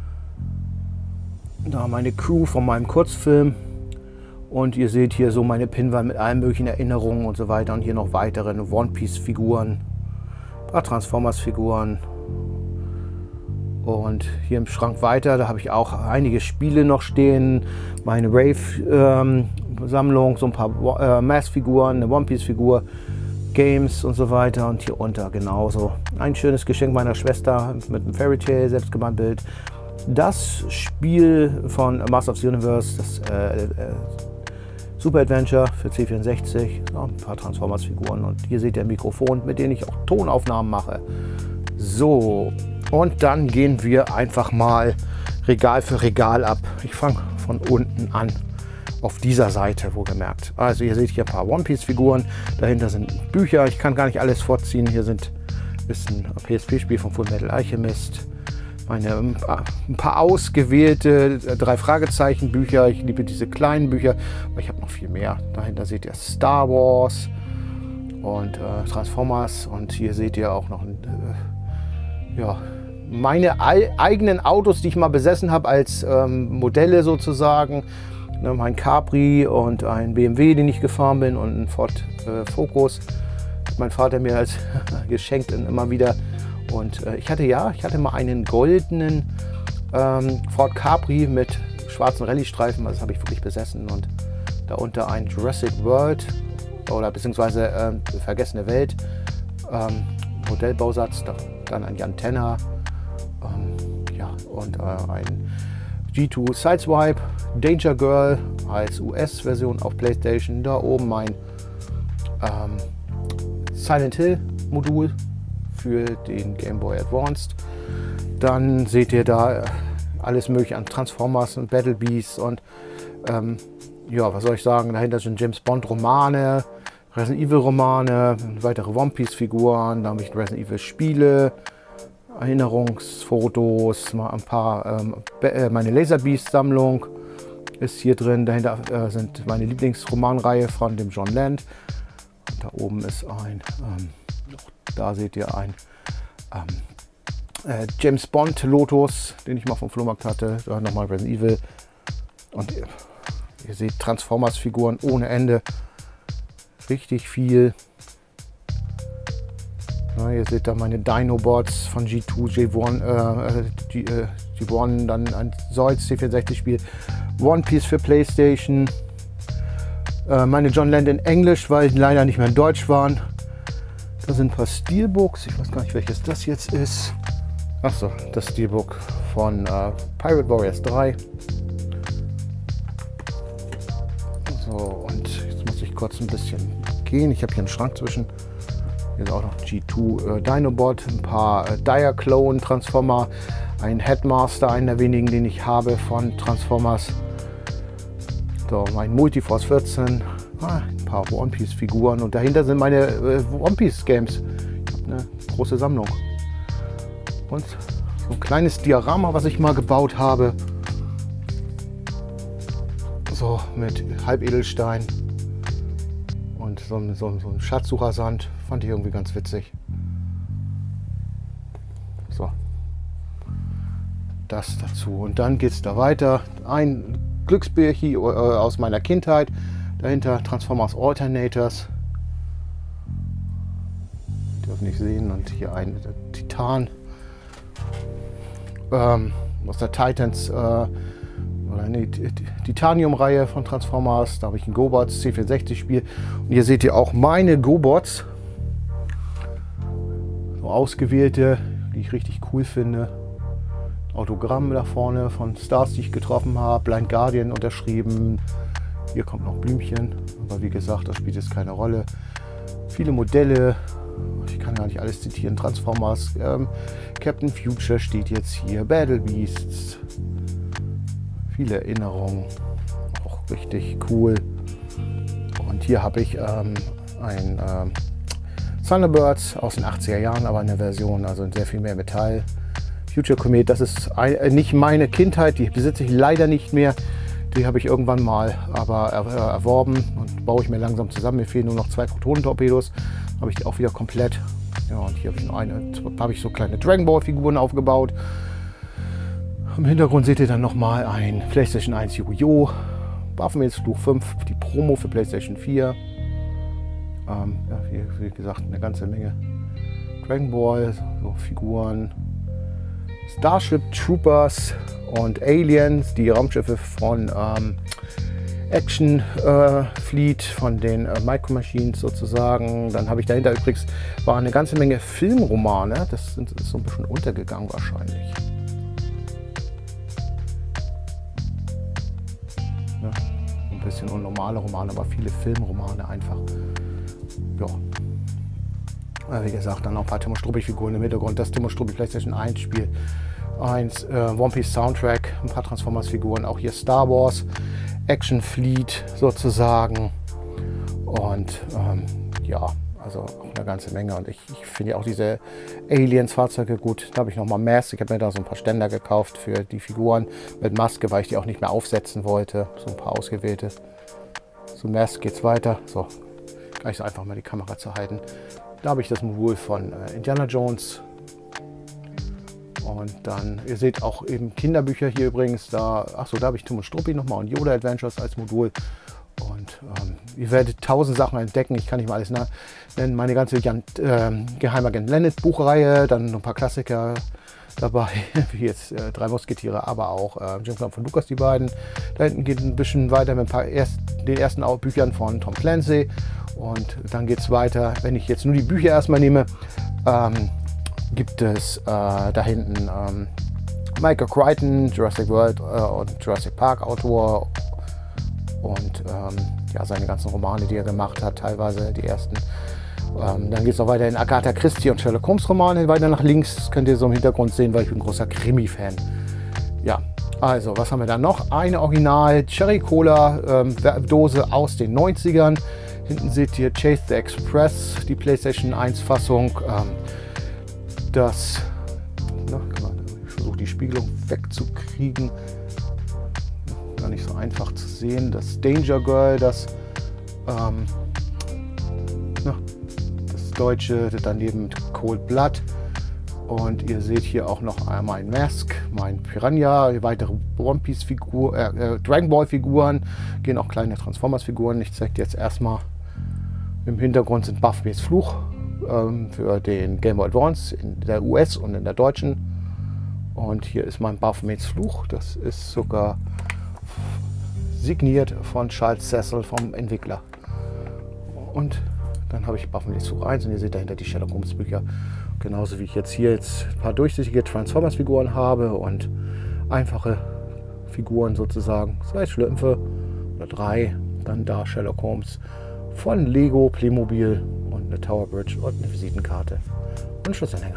Da meine Crew von meinem Kurzfilm. Und ihr seht hier so meine Pinwand mit allen möglichen Erinnerungen und so weiter. Und hier noch weitere One Piece Figuren. Ein paar Transformers Figuren. Und hier im Schrank weiter, da habe ich auch einige Spiele noch stehen. Meine Rave ähm, Sammlung, so ein paar äh, Mass-Figuren, eine One Piece-Figur, Games und so weiter. Und hier unter genauso. Ein schönes Geschenk meiner Schwester mit einem Fairy Tail, Selbstgemalt-Bild. Das Spiel von Master of the Universe, das äh, äh, Super Adventure für C vierundsechzig. Ja, ein paar Transformers-Figuren. Und hier seht ihr ein Mikrofon, mit dem ich auch Tonaufnahmen mache. So, und dann gehen wir einfach mal Regal für Regal ab. Ich fange von unten an. Auf dieser Seite, wohlgemerkt. Also ihr seht hier ein paar One Piece Figuren, dahinter sind Bücher, ich kann gar nicht alles vorziehen. Hier sind ist ein P S P-Spiel von Full Metal Alchemist, meine, ein paar ausgewählte drei Fragezeichen Bücher, ich liebe diese kleinen Bücher, aber ich habe noch viel mehr. Dahinter seht ihr Star Wars und äh, Transformers, und hier seht ihr auch noch ein, äh, ja, meine eigenen Autos, die ich mal besessen habe als ähm, Modelle sozusagen. Mein Capri und ein B M W, den ich gefahren bin, und ein Ford äh, Focus. Hat mein Vater mir als geschenkt immer wieder. Und äh, ich hatte ja, ich hatte mal einen goldenen ähm, Ford Capri mit schwarzen Rallye-Streifen. Also das habe ich wirklich besessen. Und darunter ein Jurassic World oder beziehungsweise äh, Vergessene Welt ähm, Modellbausatz. Dann ein Jan Tenner ähm, ja, und äh, ein G zwei Sideswipe. Danger Girl als U S-Version auf PlayStation. Da oben mein ähm, Silent Hill Modul für den Game Boy Advanced. Dann seht ihr da alles mögliche an Transformers und Battle Beasts und ähm, ja, was soll ich sagen, dahinter sind James Bond Romane, Resident Evil Romane, weitere One Piece Figuren, da habe ich Resident Evil Spiele, Erinnerungsfotos, mal ein paar, ähm, äh, meine Laserbeast Sammlung ist hier drin, dahinter äh, sind meine Lieblingsromanreihe von dem John Land. Und da oben ist ein, ähm, da seht ihr ein ähm, äh, James Bond Lotus, den ich mal vom Flohmarkt hatte, da nochmal Resident Evil und ihr, ihr seht Transformers Figuren ohne Ende, richtig viel. Ja, ihr seht da meine Dinobots von G zwei, G eins, äh, G, äh, G eins, dann ein Zoids C vierundsechzig Spiel, One Piece für PlayStation, äh, meine John Land in Englisch, weil die leider nicht mehr in Deutsch waren. Da sind ein paar Steelbooks, ich weiß gar nicht welches das jetzt ist. Achso, das Steelbook von äh, Pirate Warriors drei. So, und jetzt muss ich kurz ein bisschen gehen. Ich habe hier einen Schrank zwischen. Hier ist auch noch G zwei äh, Dinobot, ein paar äh, Diaclone Transformer, ein Headmaster, einer der wenigen, den ich habe von Transformers. So, mein Multiforce vierzehn, ah, ein paar One Piece Figuren und dahinter sind meine äh, One Piece Games. Ich habe eine große Sammlung. Und so ein kleines Diorama, was ich mal gebaut habe. So mit Halbedelstein und so, so, so ein Schatzsuchersand. Fand ich irgendwie ganz witzig. So. Das dazu. Und dann geht es da weiter. Ein Glücksbärchen äh, aus meiner Kindheit. Dahinter Transformers Alternators. Dürfen nicht sehen. Und hier ein Titan. Ähm, aus der Titans. Äh, oder eine Titanium-Reihe von Transformers. Da habe ich ein GoBots C vierundsechzig Spiel. Und hier seht ihr auch meine GoBots. So ausgewählte, die ich richtig cool finde. Autogramm da vorne von Stars, die ich getroffen habe. Blind Guardian unterschrieben. Hier kommt noch Blümchen. Aber wie gesagt, das spielt jetzt keine Rolle. Viele Modelle. Ich kann gar nicht alles zitieren. Transformers. Ähm, Captain Future steht jetzt hier. Battle Beasts. Viele Erinnerungen, auch richtig cool. Und hier habe ich ähm, ein ähm, Thunderbirds aus den achtziger Jahren, aber in der Version, also in sehr viel mehr Metall. Future Comet, das ist ein, äh, nicht meine Kindheit, die besitze ich leider nicht mehr. Die habe ich irgendwann mal aber er, äh, erworben und baue ich mir langsam zusammen. Mir fehlen nur noch zwei Protonentorpedos, habe ich die auch wieder komplett. Ja, und hier habe ich noch eine, habe ich so kleine Dragon Ball Figuren aufgebaut. Im Hintergrund seht ihr dann nochmal ein PlayStation eins Yu-Gi-Oh! Waffenfluch fünf, die Promo für PlayStation vier. Ähm, ja, wie, wie gesagt, eine ganze Menge Dragon Ball, so Figuren. Starship Troopers und Aliens, die Raumschiffe von ähm, Action äh, Fleet, von den äh, Micro Machines sozusagen. Dann habe ich dahinter übrigens war eine ganze Menge Filmromane. Das sind, ist so ein bisschen untergegangen wahrscheinlich. Ja, ein bisschen unnormale Romane, aber viele Filmromane einfach. Ja. Wie gesagt, dann noch ein paar Timo Struppi-Figuren im Hintergrund. Das Timo Struppi PlayStation eins Spiel. eins, äh, One Piece Soundtrack, ein paar Transformers-Figuren, auch hier Star Wars, Action Fleet sozusagen. Und ähm, ja, also auch eine ganze Menge. Und ich, ich finde ja auch diese Aliens-Fahrzeuge gut. Da habe ich nochmal Mask. Ich habe mir da so ein paar Ständer gekauft für die Figuren mit Maske, weil ich die auch nicht mehr aufsetzen wollte. So ein paar ausgewählte. So Mask geht's weiter. So, kann ich so einfach mal die Kamera zu halten. Da habe ich das Modul von äh, Indiana Jones. Und dann, ihr seht auch eben Kinderbücher hier übrigens. Da, achso, da habe ich Timo Struppi nochmal und Yoda Adventures als Modul. Und ähm, ihr werdet tausend Sachen entdecken. Ich kann nicht mal alles nennen. Meine ganze Jan, äh, Geheimagent Lennet Buchreihe. Dann noch ein paar Klassiker dabei. Wie jetzt äh, Drei Musketiere, aber auch äh, Jim Knopf von Lukas, die beiden. Da hinten geht ein bisschen weiter mit ein paar erst, den ersten Büchern von Tom Clancy. Und dann geht es weiter. Wenn ich jetzt nur die Bücher erstmal nehme, ähm, gibt es äh, da hinten ähm, Michael Crichton, Jurassic World äh, und Jurassic Park Autor und ähm, ja, seine ganzen Romane, die er gemacht hat, teilweise die ersten. Ähm, dann geht es auch weiter in Agatha Christie und Sherlock Holmes Romane, weiter nach links. Das könnt ihr so im Hintergrund sehen, weil ich bin ein großer Krimi-Fan. Ja, also was haben wir dann noch? Eine Original Cherry Cola ähm, Dose aus den neunzigern. Hinten seht ihr Chase the Express, die PlayStation eins Fassung. Ähm, das, na, ich versuche die Spiegelung wegzukriegen. Gar nicht so einfach zu sehen. Das Danger Girl, das, ähm, na, das deutsche, daneben Cold Blood. Und ihr seht hier auch noch einmal ein Mask, mein Piranha, weitere One Piece Figur, äh, äh, Dragon Ball Figuren, gehen auch kleine Transformers Figuren. Ich zeige dir jetzt erstmal, im Hintergrund sind Baphomets Fluch ähm, für den Game Boy Advance in der U S und in der deutschen. Und hier ist mein Baphomets Fluch, das ist sogar signiert von Charles Cecil vom Entwickler. Und dann habe ich Baphomets Fluch eins und ihr seht dahinter die Sherlock Holmes Bücher. Genauso wie ich jetzt hier jetzt ein paar durchsichtige Transformers-Figuren habe und einfache Figuren sozusagen. Zwei Schlümpfe oder drei. Dann da Sherlock Holmes von Lego, Playmobil und eine Tower Bridge und eine Visitenkarte und einen Schlussanhänger.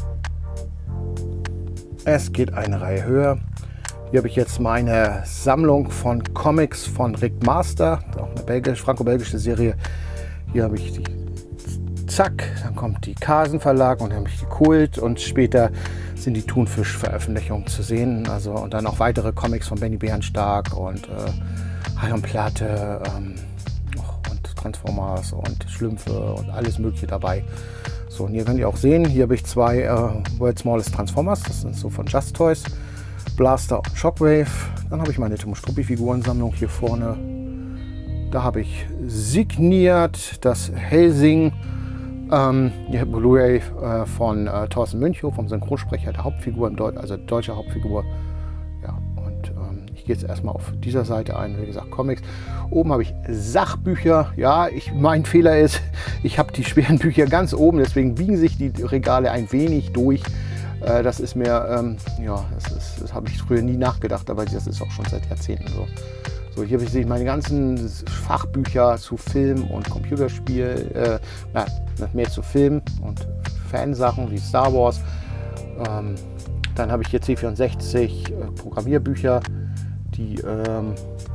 Es geht eine Reihe höher. Hier habe ich jetzt meine Sammlung von Comics von Rick Master, auch eine belgisch, franco-belgische Serie. Hier habe ich die Zack, dann kommt die Carlsen Verlag und dann habe ich die Kult und später sind die Thunfisch-Veröffentlichungen zu sehen. Also, und dann auch weitere Comics von Benny Bärenstark und äh, Hai und Platte ähm, und Transformers und Schlümpfe und alles Mögliche dabei. So, und hier könnt ihr auch sehen, hier habe ich zwei äh, World's Smallest Transformers, das sind so von Just Toys, Blaster und Shockwave. Dann habe ich meine Tim Struppi Figurensammlung hier vorne. Da habe ich signiert das Helsing. Ähm, die Blu-ray äh, von äh, Thorsten Münchow, vom Synchronsprecher der Hauptfigur, im Deut also deutscher Hauptfigur. Ja, und ähm, ich gehe jetzt erstmal auf dieser Seite ein, wie gesagt, Comics. Oben habe ich Sachbücher. Ja, ich, mein Fehler ist, ich habe die schweren Bücher ganz oben, deswegen biegen sich die Regale ein wenig durch. Äh, das ist mir, ähm, ja, das, ist, das habe ich früher nie nachgedacht, aber das ist auch schon seit Jahrzehnten so. So, hier sehe ich meine ganzen Fachbücher zu Film und Computerspiel, äh, na, mehr zu Film und Fansachen wie Star Wars. Ähm, dann habe ich hier C vierundsechzig äh, Programmierbücher, die, ähm,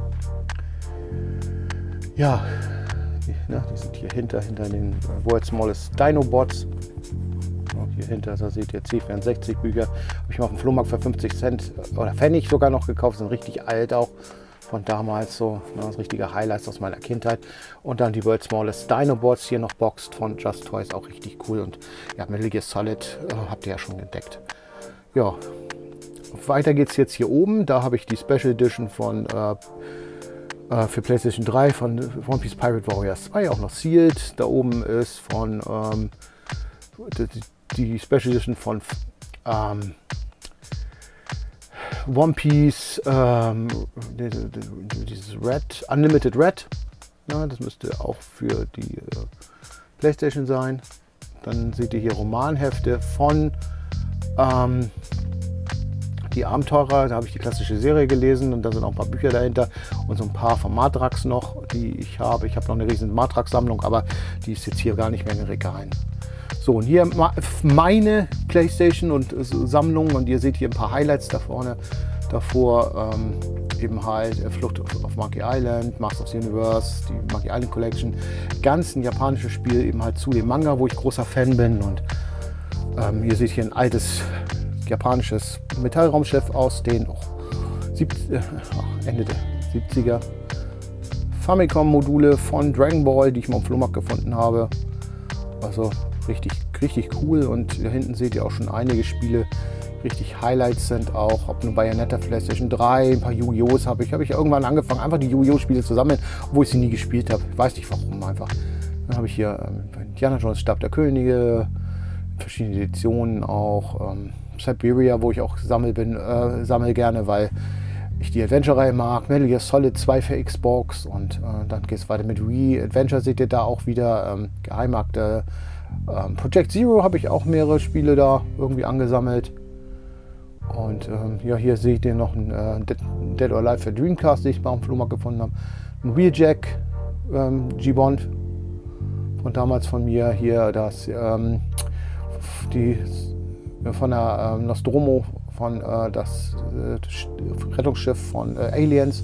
ja, die, ne, die sind hier hinter, hinter den äh, World's Smallest Dinobots. Und hier hinter, da seht ihr C vierundsechzig Bücher. Habe ich mal auf dem Flohmarkt für fünfzig Cent oder Pfennig sogar noch gekauft, sind richtig alt auch. Von damals so, ne, das richtige Highlights aus meiner Kindheit. Und dann die World's Smallest Dinobots hier noch boxed von Just Toys, auch richtig cool. Und ja, Metal Gear Solid äh, habt ihr ja schon entdeckt. Ja, weiter geht's jetzt hier oben. Da habe ich die Special Edition von äh, äh, für PlayStation drei von One Piece Pirate Warriors zwei, auch noch sealed. Da oben ist von ähm, die, die Special Edition von ähm, One Piece, ähm, dieses Red, Unlimited Red, ja, das müsste auch für die äh, PlayStation sein. Dann seht ihr hier Romanhefte von ähm, Die Abenteurer, da habe ich die klassische Serie gelesen und da sind auch ein paar Bücher dahinter und so ein paar von Matrax noch, die ich habe. Ich habe noch eine riesen Matrax-Sammlung, aber die ist jetzt hier gar nicht mehr in den Regalen. So, und hier meine PlayStation und Sammlung und ihr seht hier ein paar Highlights da vorne. Davor ähm, eben halt Flucht auf Monkey Island, Masters of the Universe, die Monkey Island Collection. Ganz ein japanisches Spiel eben halt zu dem Manga, wo ich großer Fan bin. Und ähm, ihr seht hier ein altes japanisches Metallraumschiff aus den oh, äh, Ende der siebziger. Famicom-Module von Dragon Ball, die ich mal im Flohmarkt gefunden habe. Also richtig, richtig cool. Und hier hinten seht ihr auch schon einige Spiele. Richtig Highlights sind auch, ob nur Bayonetta, PlayStation drei, ein paar Yu-Gi-Ohs habe ich. Habe ich irgendwann angefangen, einfach die Yu-Gi-Oh! Spiele zu sammeln, obwohl ich sie nie gespielt habe. Ich weiß nicht warum einfach. Dann habe ich hier ähm, Indiana Jones Stab der Könige, verschiedene Editionen auch. Ähm, Siberia, wo ich auch sammel bin, äh, sammel gerne, weil ich die Adventure-Reihe mag. Metal Gear Solid zwei für Xbox und äh, dann geht es weiter mit Wii. Adventure seht ihr da auch wieder. Ähm, Geheimakte. Ähm, Project Zero habe ich auch mehrere Spiele da irgendwie angesammelt. Und ähm, ja, hier seht ihr noch ein äh, Dead or Alive für Dreamcast, den ich beim Flohmarkt gefunden habe. Ein Wheeljack ähm, G-Bond von damals von mir. Hier das ähm, die von der äh, Nostromo, von äh, das äh, Rettungsschiff von äh, Aliens.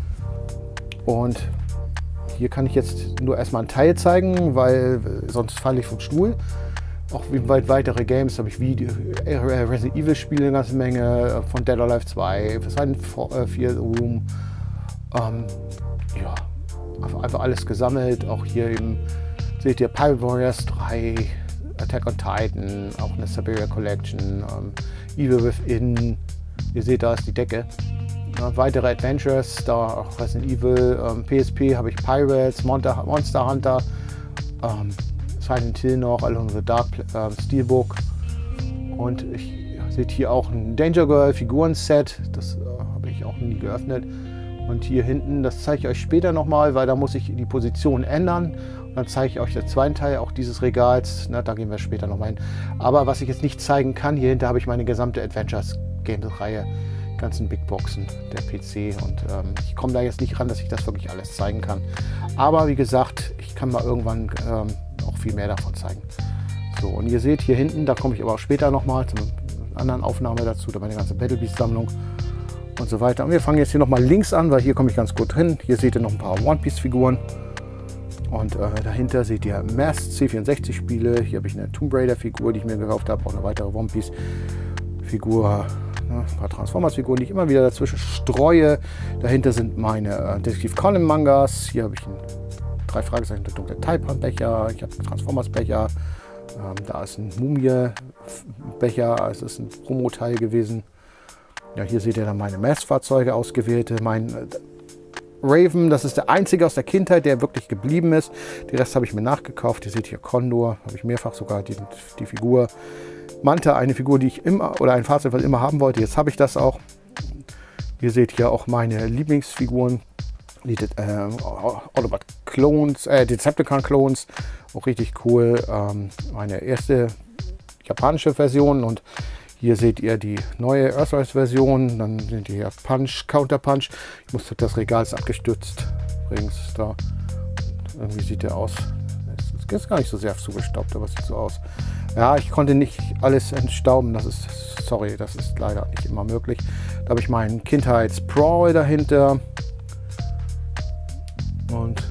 Und hier kann ich jetzt nur erstmal einen Teil zeigen, weil sonst falle ich vom Stuhl. Auch wie weit weitere Games habe ich wie äh, Resident Evil Spiele eine ganze Menge, von Dead or Alive zwei, Silent vier Room. Ähm, ja, einfach alles gesammelt. Auch hier eben seht ihr Pirate Warriors drei, Attack on Titan, auch eine Siberia Collection, ähm, Evil Within. Ihr seht, da ist die Decke. Ja, weitere Adventures, da auch Resident Evil, ähm, P S P habe ich Pirates, Monster, Monster Hunter, ähm, Silent Hill noch, Alone in the Dark, äh, Steelbook. Und ich ja, seht hier auch ein Danger Girl Figuren-Set, das äh, habe ich auch nie geöffnet. Und hier hinten, das zeige ich euch später nochmal, weil da muss ich die Position ändern. Und dann zeige ich euch den zweiten Teil auch dieses Regals, na, da gehen wir später nochmal hin. Aber was ich jetzt nicht zeigen kann, hier hinter habe ich meine gesamte Adventures Games-Reihe, ganzen Big Boxen, der P C, und ähm, ich komme da jetzt nicht ran, dass ich das wirklich alles zeigen kann. Aber wie gesagt, ich kann mal irgendwann ähm, auch viel mehr davon zeigen. So, und ihr seht hier hinten, da komme ich aber auch später nochmal zu einer anderen Aufnahme dazu, da meine ganze Battle Beast Sammlung und so weiter. Und wir fangen jetzt hier nochmal links an, weil hier komme ich ganz gut hin. Hier seht ihr noch ein paar One Piece Figuren. Und äh, dahinter seht ihr Mass C vierundsechzig Spiele. Hier habe ich eine Tomb Raider Figur, die ich mir gekauft habe, auch eine weitere One Piece Figur. Ein paar Transformers-Figuren, die ich immer wieder dazwischen streue. Dahinter sind meine äh, Detective Conan Mangas. Hier habe ich ein, drei Fragezeichen, der dunkle Taipan-Becher. Ich habe Transformers-Becher. Ähm, da ist ein Mumie-Becher. Es ist ein Promo-Teil gewesen. Ja, hier seht ihr dann meine Mass-Fahrzeuge ausgewählte. Mein äh, Raven, das ist der einzige aus der Kindheit, der wirklich geblieben ist. Die Rest habe ich mir nachgekauft. Ihr seht hier Condor, habe ich mehrfach sogar die, die Figur. Manta, eine Figur, die ich immer, oder ein Fahrzeug, was ich immer haben wollte. Jetzt habe ich das auch. Ihr seht hier auch meine Lieblingsfiguren. Die äh, Autobot Clones, äh, Decepticon Clones. Auch richtig cool. Ähm, meine erste japanische Version. Und hier seht ihr die neue Earthrise Version. Dann sind hier Punch, Counter Punch. Ich musste, das Regal ist abgestürzt. Übrigens da. Irgendwie sieht der aus. Es ist gar nicht so sehr zugestaubt, aber es sieht so aus. Ja, ich konnte nicht alles entstauben, das ist, sorry, das ist leider nicht immer möglich. Da habe ich meinen Kindheits-Brawl dahinter. Und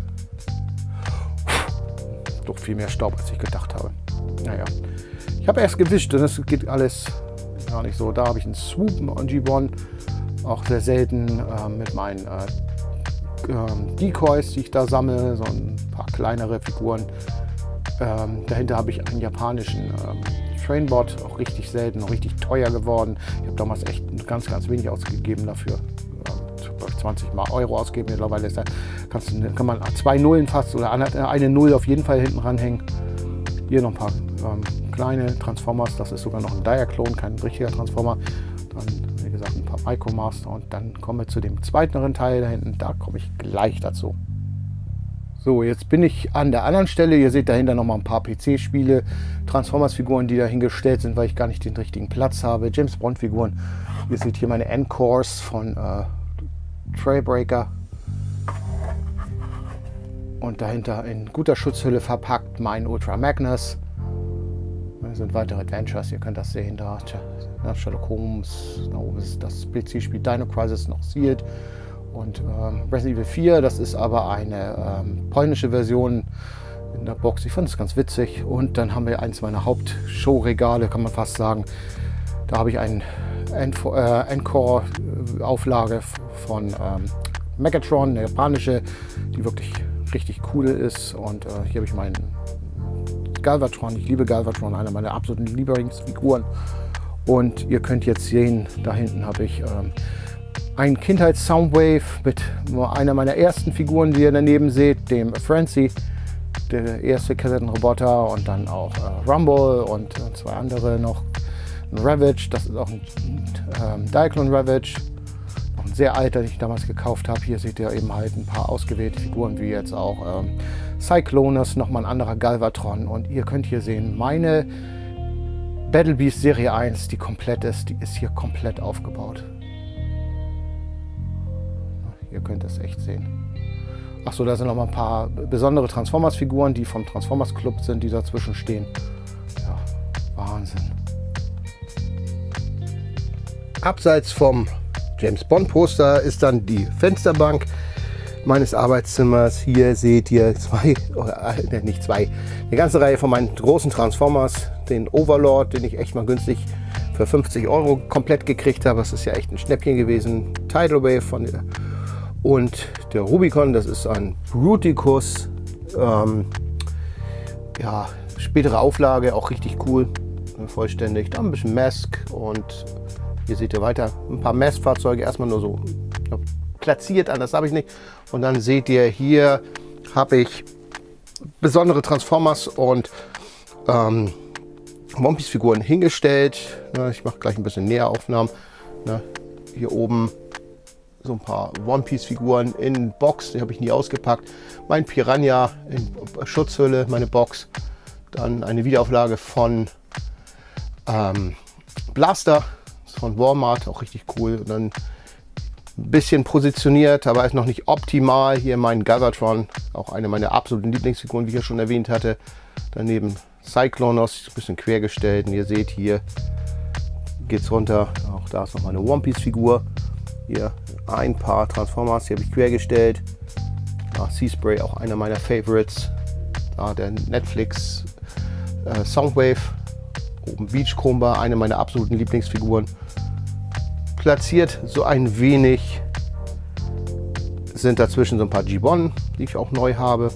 doch viel mehr Staub, als ich gedacht habe. Naja, ich habe erst gewischt und das geht alles gar nicht so. Da habe ich einen Swoop und G-Bon, auch sehr selten, äh, mit meinen äh, äh, Decoys, die ich da sammle, so ein paar kleinere Figuren. Ähm, dahinter habe ich einen japanischen ähm, Trainbot, auch richtig selten, auch richtig teuer geworden. Ich habe damals echt ganz, ganz wenig ausgegeben dafür. Ähm, zwanzig Mal Euro ausgeben. Mittlerweile ist da, kannst, kann man zwei Nullen fast oder eine Null auf jeden Fall hinten ranhängen. Hier noch ein paar ähm, kleine Transformers. Das ist sogar noch ein Diaclone, kein richtiger Transformer. Dann, wie gesagt, ein paar Micromaster. Und dann kommen wir zu dem zweiten Teil da hinten. Da komme ich gleich dazu. So, jetzt bin ich an der anderen Stelle. Ihr seht dahinter noch mal ein paar P C-Spiele, Transformers-Figuren, die dahingestellt sind, weil ich gar nicht den richtigen Platz habe. James Bond-Figuren. Ihr seht hier meine Encores von äh, Trailbreaker. Und dahinter in guter Schutzhülle verpackt mein Ultra Magnus. Das sind weitere Adventures, ihr könnt das sehen da. Sherlock Holmes, da oben ist das P C-Spiel Dino Crisis noch sealed. Und ähm, Resident Evil vier, das ist aber eine ähm, polnische Version in der Box. Ich fand es ganz witzig. Und dann haben wir eins meiner Hauptshow-Regale, kann man fast sagen. Da habe ich eine äh, Encore-Auflage von ähm, Megatron, eine japanische, die wirklich richtig cool ist. Und äh, hier habe ich meinen Galvatron. Ich liebe Galvatron, einer meiner absoluten Lieblingsfiguren. Und ihr könnt jetzt sehen, da hinten habe ich ähm, ein Kindheits-Soundwave mit einer meiner ersten Figuren, die ihr daneben seht, dem Frenzy, der erste Kassettenroboter, und dann auch äh, Rumble und äh, zwei andere noch. Ein Ravage, das ist auch ein ähm, Diaclone Ravage, auch ein sehr alter, den ich damals gekauft habe. Hier seht ihr eben halt ein paar ausgewählte Figuren, wie jetzt auch ähm, Cyclonus, nochmal ein anderer Galvatron. Und ihr könnt hier sehen, meine Battle Beast Serie eins, die komplett ist, die ist hier komplett aufgebaut. Ihr könnt das echt sehen. Achso, da sind noch mal ein paar besondere Transformers-Figuren, die vom Transformers Club sind, die dazwischen stehen. Ja, Wahnsinn. Abseits vom James Bond Poster ist dann die Fensterbank meines Arbeitszimmers. Hier seht ihr zwei, oder nicht zwei, eine ganze Reihe von meinen großen Transformers. Den Overlord, den ich echt mal günstig für fünfzig Euro komplett gekriegt habe. Das ist ja echt ein Schnäppchen gewesen. Tidal Wave von der, und der Rubicon, das ist ein Bruticus. Ähm, ja, spätere Auflage, auch richtig cool. Vollständig. Da ein bisschen Mask und hier seht ihr weiter ein paar Mask-Fahrzeuge. Erstmal nur so platziert, anders habe ich nicht. Und dann seht ihr, hier habe ich besondere Transformers und ähm, One Piece Figuren hingestellt. Ich mache gleich ein bisschen näher Aufnahmen. Hier oben so ein paar One Piece Figuren in Box, die habe ich nie ausgepackt. Mein Piranha in Schutzhülle, meine Box. Dann eine Wiederauflage von ähm, Blaster von Walmart, auch richtig cool. Und dann ein bisschen positioniert, aber ist noch nicht optimal. Hier mein Gazatron, auch eine meiner absoluten Lieblingsfiguren, wie ich ja schon erwähnt hatte. Daneben Cyclonos, ein bisschen quergestellt. Und ihr seht, hier geht es runter. Auch da ist noch mal eine One Piece Figur. Hier ein paar Transformers, hier habe ich quergestellt. Ja, Seaspray, auch einer meiner Favorites. Da der Netflix äh, Soundwave. Oben Beachcomber, eine meiner absoluten Lieblingsfiguren. Platziert so ein wenig sind dazwischen so ein paar Gibbon, die ich auch neu habe.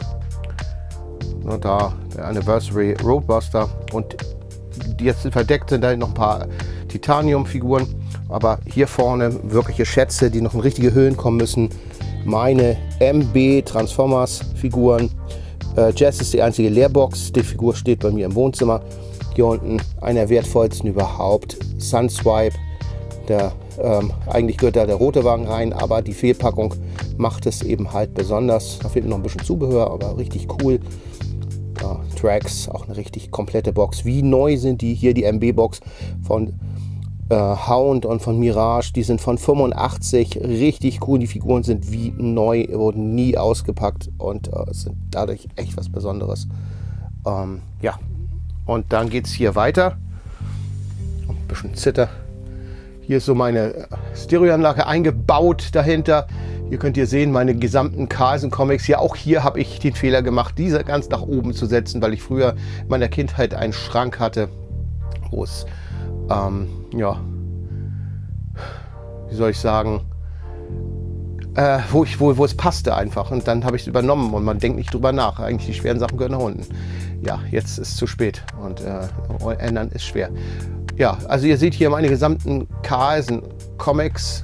Und da der Anniversary Roadbuster und jetzt verdeckt sind da noch ein paar Titanium-Figuren, aber hier vorne wirkliche Schätze, die noch in richtige Höhen kommen müssen. Meine M B Transformers Figuren. Äh, Jazz ist die einzige Leerbox, die Figur steht bei mir im Wohnzimmer. Hier unten einer der wertvollsten überhaupt, Sunswipe. Der, ähm, eigentlich gehört da der rote Wagen rein, aber die Fehlpackung macht es eben halt besonders. Da fehlt noch ein bisschen Zubehör, aber richtig cool. Ja, Tracks, auch eine richtig komplette Box. Wie neu sind die hier, die M B-Box von äh, Hound und von Mirage. Die sind von fünfundachtzig, richtig cool. Die Figuren sind wie neu, wurden nie ausgepackt und äh, sind dadurch echt was Besonderes. Ähm, ja, und dann geht es hier weiter. Ein bisschen Zitter. Hier ist so meine Stereoanlage eingebaut dahinter. Hier könnt ihr sehen, meine gesamten Carlsen Comics. Ja, auch hier habe ich den Fehler gemacht, diese ganz nach oben zu setzen, weil ich früher in meiner Kindheit einen Schrank hatte, wo es, ähm, ja, wie soll ich sagen, äh, wo, ich, wo, wo es passte einfach. Und dann habe ich es übernommen und man denkt nicht drüber nach. Eigentlich die schweren Sachen gehören nach unten. Ja, jetzt ist es zu spät und äh, ändern ist schwer. Ja, also ihr seht hier meine gesamten Carlsen Comics.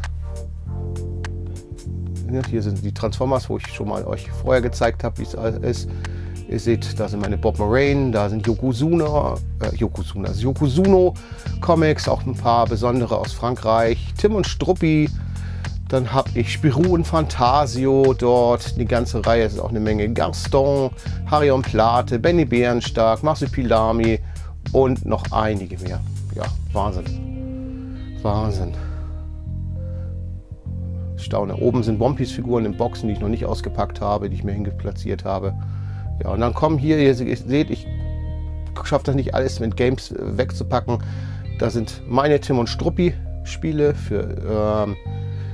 Hier sind die Transformers, wo ich schon mal euch vorher gezeigt habe, wie es ist. Ihr seht, da sind meine Bob Moraine, da sind Yokozuna, äh, Yokozuna, also Yokozuno Comics, auch ein paar besondere aus Frankreich. Tim und Struppi, dann habe ich Spirou und Fantasio dort, die ganze Reihe, es ist auch eine Menge. Gaston, Harion Plate, Benny Bärenstark, Marsupilami und noch einige mehr. Ja, Wahnsinn. Wahnsinn. Staune. Oben sind One Piece Figuren in Boxen, die ich noch nicht ausgepackt habe, die ich mir hingeplatziert habe. Ja, und dann kommen hier, ihr seht, ich schaffe das nicht alles mit Games wegzupacken. Da sind meine Tim und Struppi Spiele für, ähm,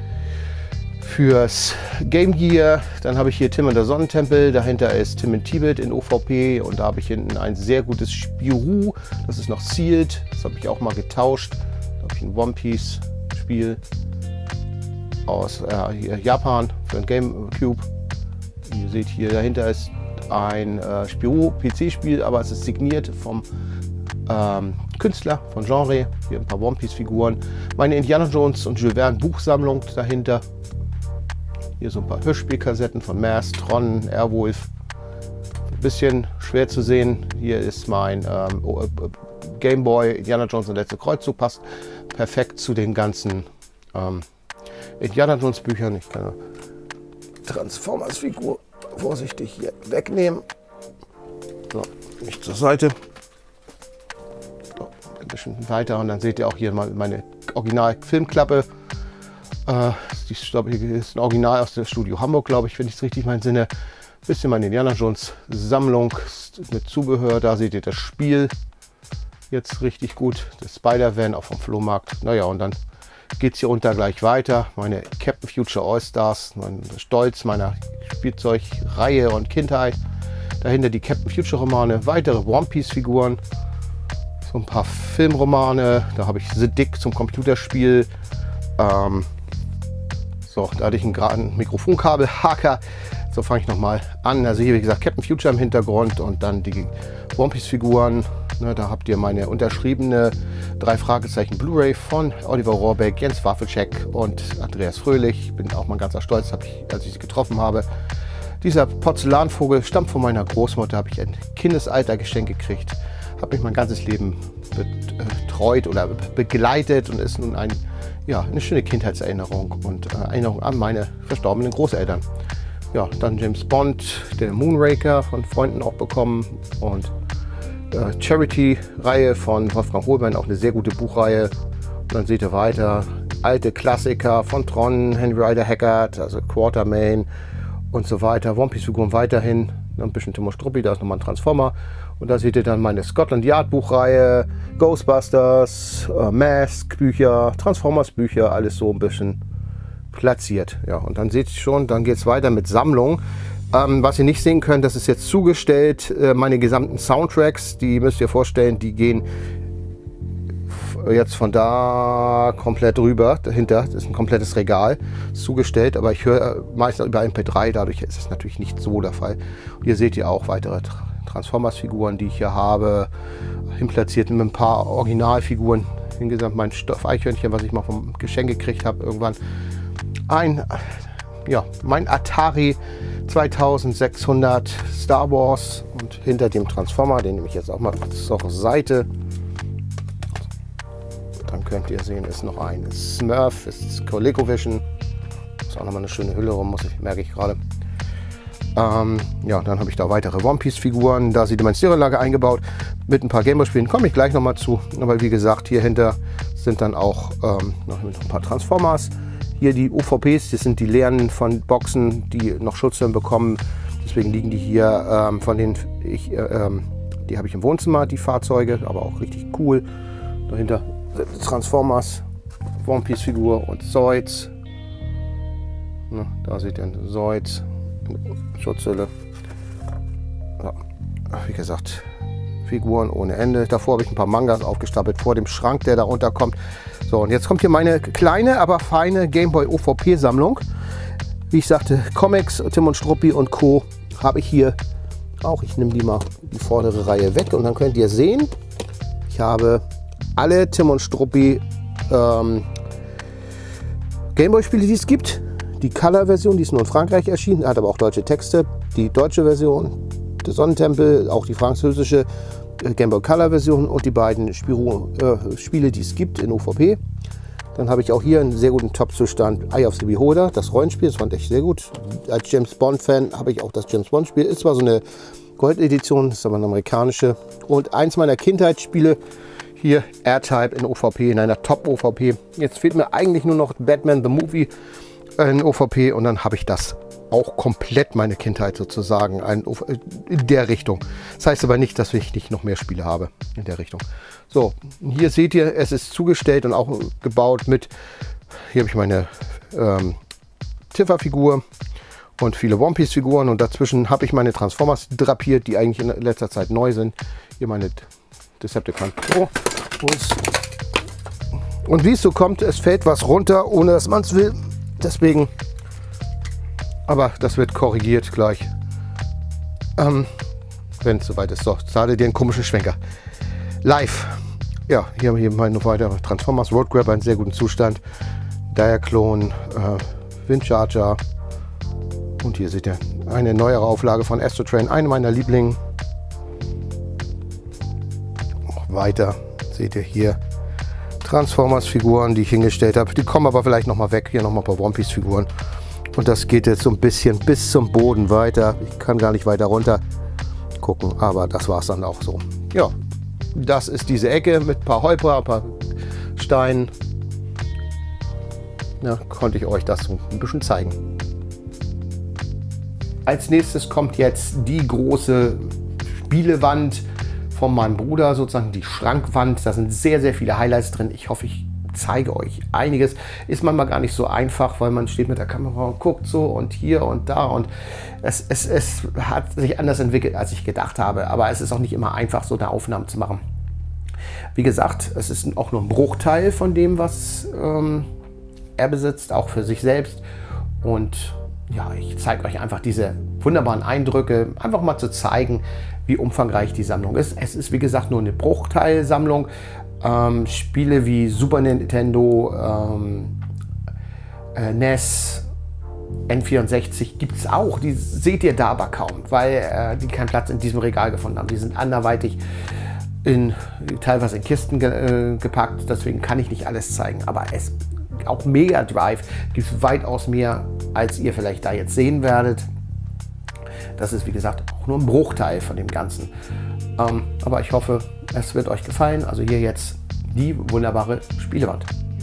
fürs Game Gear. Dann habe ich hier Tim und der Sonnentempel. Dahinter ist Tim in Tibet in O V P. Und da habe ich hinten ein sehr gutes Spirou. Das ist noch sealed. Das habe ich auch mal getauscht. Da habe ich ein One Piece Spiel aus äh, hier, Japan für ein GameCube. Ihr seht hier, dahinter ist ein äh, Spirou P C-Spiel, aber es ist signiert vom ähm, Künstler, von Genre. Hier ein paar One Piece Figuren. Meine Indiana Jones und Jules Verne Buchsammlung dahinter. Hier so ein paar Hörspielkassetten von Maz, Tron, Airwolf. Ein bisschen schwer zu sehen. Hier ist mein ähm, Game Boy Indiana Jones und der letzte Kreuzzug. Passt perfekt zu den ganzen ähm, Indiana Jones Büchern. Ich kann eine Transformers Figur vorsichtig hier wegnehmen. So, nicht zur Seite. So, weiter und dann seht ihr auch hier mal meine Original-Filmklappe. Äh, die ist, glaub ich, ist ein Original aus dem Studio Hamburg, glaube ich, wenn ich es richtig mein Sinne. Bisschen meine Indiana Jones Sammlung mit Zubehör. Da seht ihr das Spiel jetzt richtig gut. Das Spider-Man auch vom Flohmarkt. Naja, und dann geht es hier unter gleich weiter. Meine Captain Future All-Stars, mein Stolz meiner Spielzeugreihe und Kindheit. Dahinter die Captain Future Romane, weitere One Piece Figuren, so ein paar Filmromane. Da habe ich The Dick zum Computerspiel. Ähm, so, da hatte ich einen geraden Mikrofonkabelhaker. So fange ich nochmal an. Also hier, wie gesagt, Captain Future im Hintergrund und dann die One Piece Figuren. Ne, da habt ihr meine unterschriebene drei Fragezeichen Blu-ray von Oliver Rohrbeck, Jens Wawrczeck und Andreas Fröhlich. Bin auch mal ganz stolz, hab ich, als ich sie getroffen habe. Dieser Porzellanvogel stammt von meiner Großmutter, habe ich ein Kindesalter geschenkt gekriegt. Habe mich mein ganzes Leben betreut oder begleitet und ist nun ein, ja, eine schöne Kindheitserinnerung und äh, Erinnerung an meine verstorbenen Großeltern. Ja, dann James Bond, der Moonraker von Freunden auch bekommen und äh, Charity-Reihe von Wolfgang Holbein, auch eine sehr gute Buchreihe. Und dann seht ihr weiter alte Klassiker von Tron, Henry Rider Haggard, also Quatermain und so weiter. One Piece Figuren weiterhin, ein bisschen Timo Struppi, da ist nochmal ein Transformer. Und da seht ihr dann meine Scotland Yard Buchreihe, Ghostbusters, äh, Mask Bücher, Transformers Bücher, alles so ein bisschen platziert. Ja, und dann seht ihr schon, dann geht es weiter mit Sammlung. Ähm, was ihr nicht sehen könnt, das ist jetzt zugestellt, äh, meine gesamten Soundtracks, die müsst ihr vorstellen, die gehen jetzt von da komplett rüber, dahinter, das ist ein komplettes Regal, ist zugestellt, aber ich höre meistens über M P drei, dadurch ist es natürlich nicht so der Fall. Und hier seht ihr auch weitere Transformers-Figuren, die ich hier habe, hinplatziert mit ein paar Originalfiguren, insgesamt mein Stoff-Eichhörnchen, was ich mal vom Geschenk gekriegt habe irgendwann. Ein, ja, mein Atari zweitausendsechshundert Star Wars und hinter dem Transformer, den nehme ich jetzt auch mal zur Seite. Dann könnt ihr sehen, ist noch ein Smurf, ist ColecoVision. Ist auch nochmal eine schöne Hülle rum, muss ich, merke ich gerade. Ähm, ja, dann habe ich da weitere One Piece Figuren. Da sieht ihr mein Stereoanlage eingebaut. Mit ein paar Gameboy-Spielen komme ich gleich nochmal zu. Aber wie gesagt, hier hinter sind dann auch ähm, noch ein paar Transformers. Hier die U V Ps, das sind die leeren von Boxen, die noch Schutzhüllen bekommen. Deswegen liegen die hier ähm, von den, ich, äh, die habe ich im Wohnzimmer, die Fahrzeuge, aber auch richtig cool. Dahinter Transformers, One Piece Figur und Zoids. Na, da seht ihr Zoids, Schutzhülle. Ja, wie gesagt, Figuren ohne Ende. Davor habe ich ein paar Mangas aufgestapelt vor dem Schrank, der da runterkommt. So, und jetzt kommt hier meine kleine, aber feine Gameboy O V P-Sammlung. Wie ich sagte, Comics, Tim und Struppi und Co. habe ich hier auch. Ich nehme die mal die vordere Reihe weg und dann könnt ihr sehen, ich habe alle Tim und Struppi ähm, Gameboy-Spiele, die es gibt. Die Color-Version, die ist nur in Frankreich erschienen, hat aber auch deutsche Texte. Die deutsche Version, der Sonnentempel, auch die französische Gameboy Color-Version und die beiden Spiro, äh, Spiele, die es gibt in O V P. Dann habe ich auch hier einen sehr guten Top-Zustand Eye of the Beholder, das Rollenspiel, das fand ich sehr gut. Als James Bond-Fan habe ich auch das James Bond-Spiel. Ist zwar so eine Gold-Edition, ist aber eine amerikanische. Und eins meiner Kindheitsspiele, hier R-Type in O V P, in einer Top-O V P. Jetzt fehlt mir eigentlich nur noch Batman the Movie in O V P und dann habe ich das auch komplett, meine Kindheit sozusagen, in der Richtung. Das heißt aber nicht, dass ich nicht noch mehr Spiele habe in der Richtung. So, hier seht ihr, es ist zugestellt und auch gebaut mit, hier habe ich meine ähm, Tiffer-Figur und viele One Piece Figuren und dazwischen habe ich meine Transformers drapiert, die eigentlich in letzter Zeit neu sind. Hier meine Decepticon Pro. Und wie es so kommt, es fällt was runter, ohne dass man es will. Deswegen, aber das wird korrigiert gleich, ähm, wenn es soweit ist. So, jetzt hattet ihr einen komischen Schwenker. Live. Ja, hier haben wir meine weitere Transformers Road Grabber in sehr gutem Zustand. Diaclone, äh, Windcharger. Und hier seht ihr eine neuere Auflage von Astro Train, eine meiner Lieblinge. Weiter seht ihr hier Transformers-Figuren, die ich hingestellt habe. Die kommen aber vielleicht noch mal weg. Hier noch mal ein paar One Piece-Figuren. Und das geht jetzt so ein bisschen bis zum Boden weiter. Ich kann gar nicht weiter runter gucken, aber das war es dann auch so. Ja, Das ist diese Ecke mit ein paar Holper, ein paar Steinen. Ja, konnte ich euch das so ein bisschen zeigen. Als nächstes kommt jetzt die große Spielewand von meinem Bruder, sozusagen die Schrankwand. Da sind sehr, sehr viele Highlights drin. Ich hoffe, ich zeige euch einiges. Ist manchmal gar nicht so einfach, weil man steht mit der Kamera und guckt so und hier und da. Und es, es, es hat sich anders entwickelt, als ich gedacht habe. Aber es ist auch nicht immer einfach, so eine Aufnahme zu machen. Wie gesagt, es ist auch nur ein Bruchteil von dem, was ähm, er besitzt, auch für sich selbst. Und ja, ich zeige euch einfach diese wunderbaren Eindrücke, einfach mal zu zeigen, wie umfangreich die Sammlung ist. Es ist, wie gesagt, nur eine Bruchteilsammlung. Ähm, Spiele wie Super Nintendo, ähm, äh, N E S, N vierundsechzig gibt es auch. Die seht ihr da aber kaum, weil äh, die keinen Platz in diesem Regal gefunden haben. Die sind anderweitig in, teilweise in Kisten ge äh, gepackt. Deswegen kann ich nicht alles zeigen. Aber es auch Mega Drive gibt es weitaus mehr, als ihr vielleicht da jetzt sehen werdet. Das ist, wie gesagt, auch nur ein Bruchteil von dem Ganzen. Ähm, aber ich hoffe, es wird euch gefallen. Also hier jetzt die wunderbare Spielewand.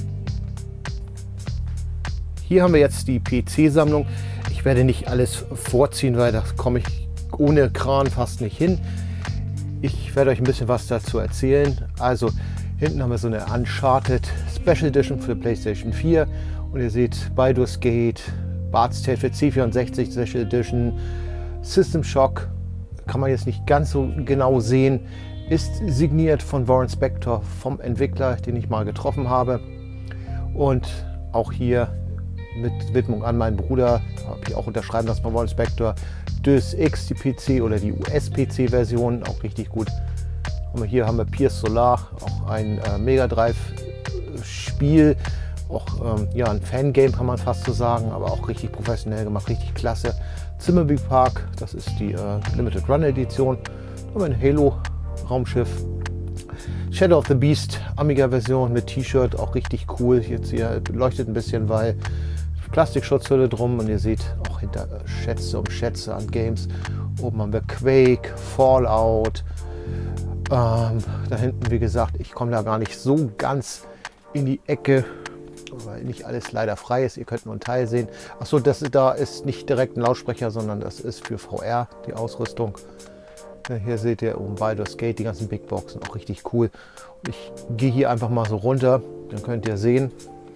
Hier haben wir jetzt die P C-Sammlung. Ich werde nicht alles vorziehen, weil da komme ich ohne Kran fast nicht hin. Ich werde euch ein bisschen was dazu erzählen. Also hinten haben wir so eine Uncharted Special Edition für PlayStation vier. Und ihr seht Baldur's Gate, Bard's Tale für C vierundsechzig Special Edition, System Shock, kann man jetzt nicht ganz so genau sehen, ist signiert von Warren Spector, vom Entwickler, den ich mal getroffen habe. Und auch hier mit Widmung an meinen Bruder, habe ich auch unterschreiben lassen von Warren Spector, Deus Ex, die P C oder die U S-P C-Version, auch richtig gut. Und hier haben wir Pierce Solar, auch ein äh, Mega Drive-Spiel, auch ähm, ja, ein Fangame kann man fast so sagen, aber auch richtig professionell gemacht, richtig klasse. Zimmerby Park, das ist die äh, Limited Run Edition. Und ein Halo Raumschiff. Shadow of the Beast Amiga Version mit T-Shirt, auch richtig cool. Jetzt hier leuchtet ein bisschen, weil Plastikschutzhülle drum und ihr seht auch hinter Schätze um Schätze an Games. Oben haben wir Quake, Fallout. Ähm, da hinten, wie gesagt, ich komme da gar nicht so ganz in die Ecke, weil nicht alles leider frei ist. Ihr könnt nur einen Teil sehen. Achso, das da ist nicht direkt ein Lautsprecher, sondern das ist für V R die Ausrüstung. Ja, hier seht ihr oben Baldur's Gate, die ganzen Big Boxen, auch richtig cool. Und ich gehe hier einfach mal so runter, dann könnt ihr sehen.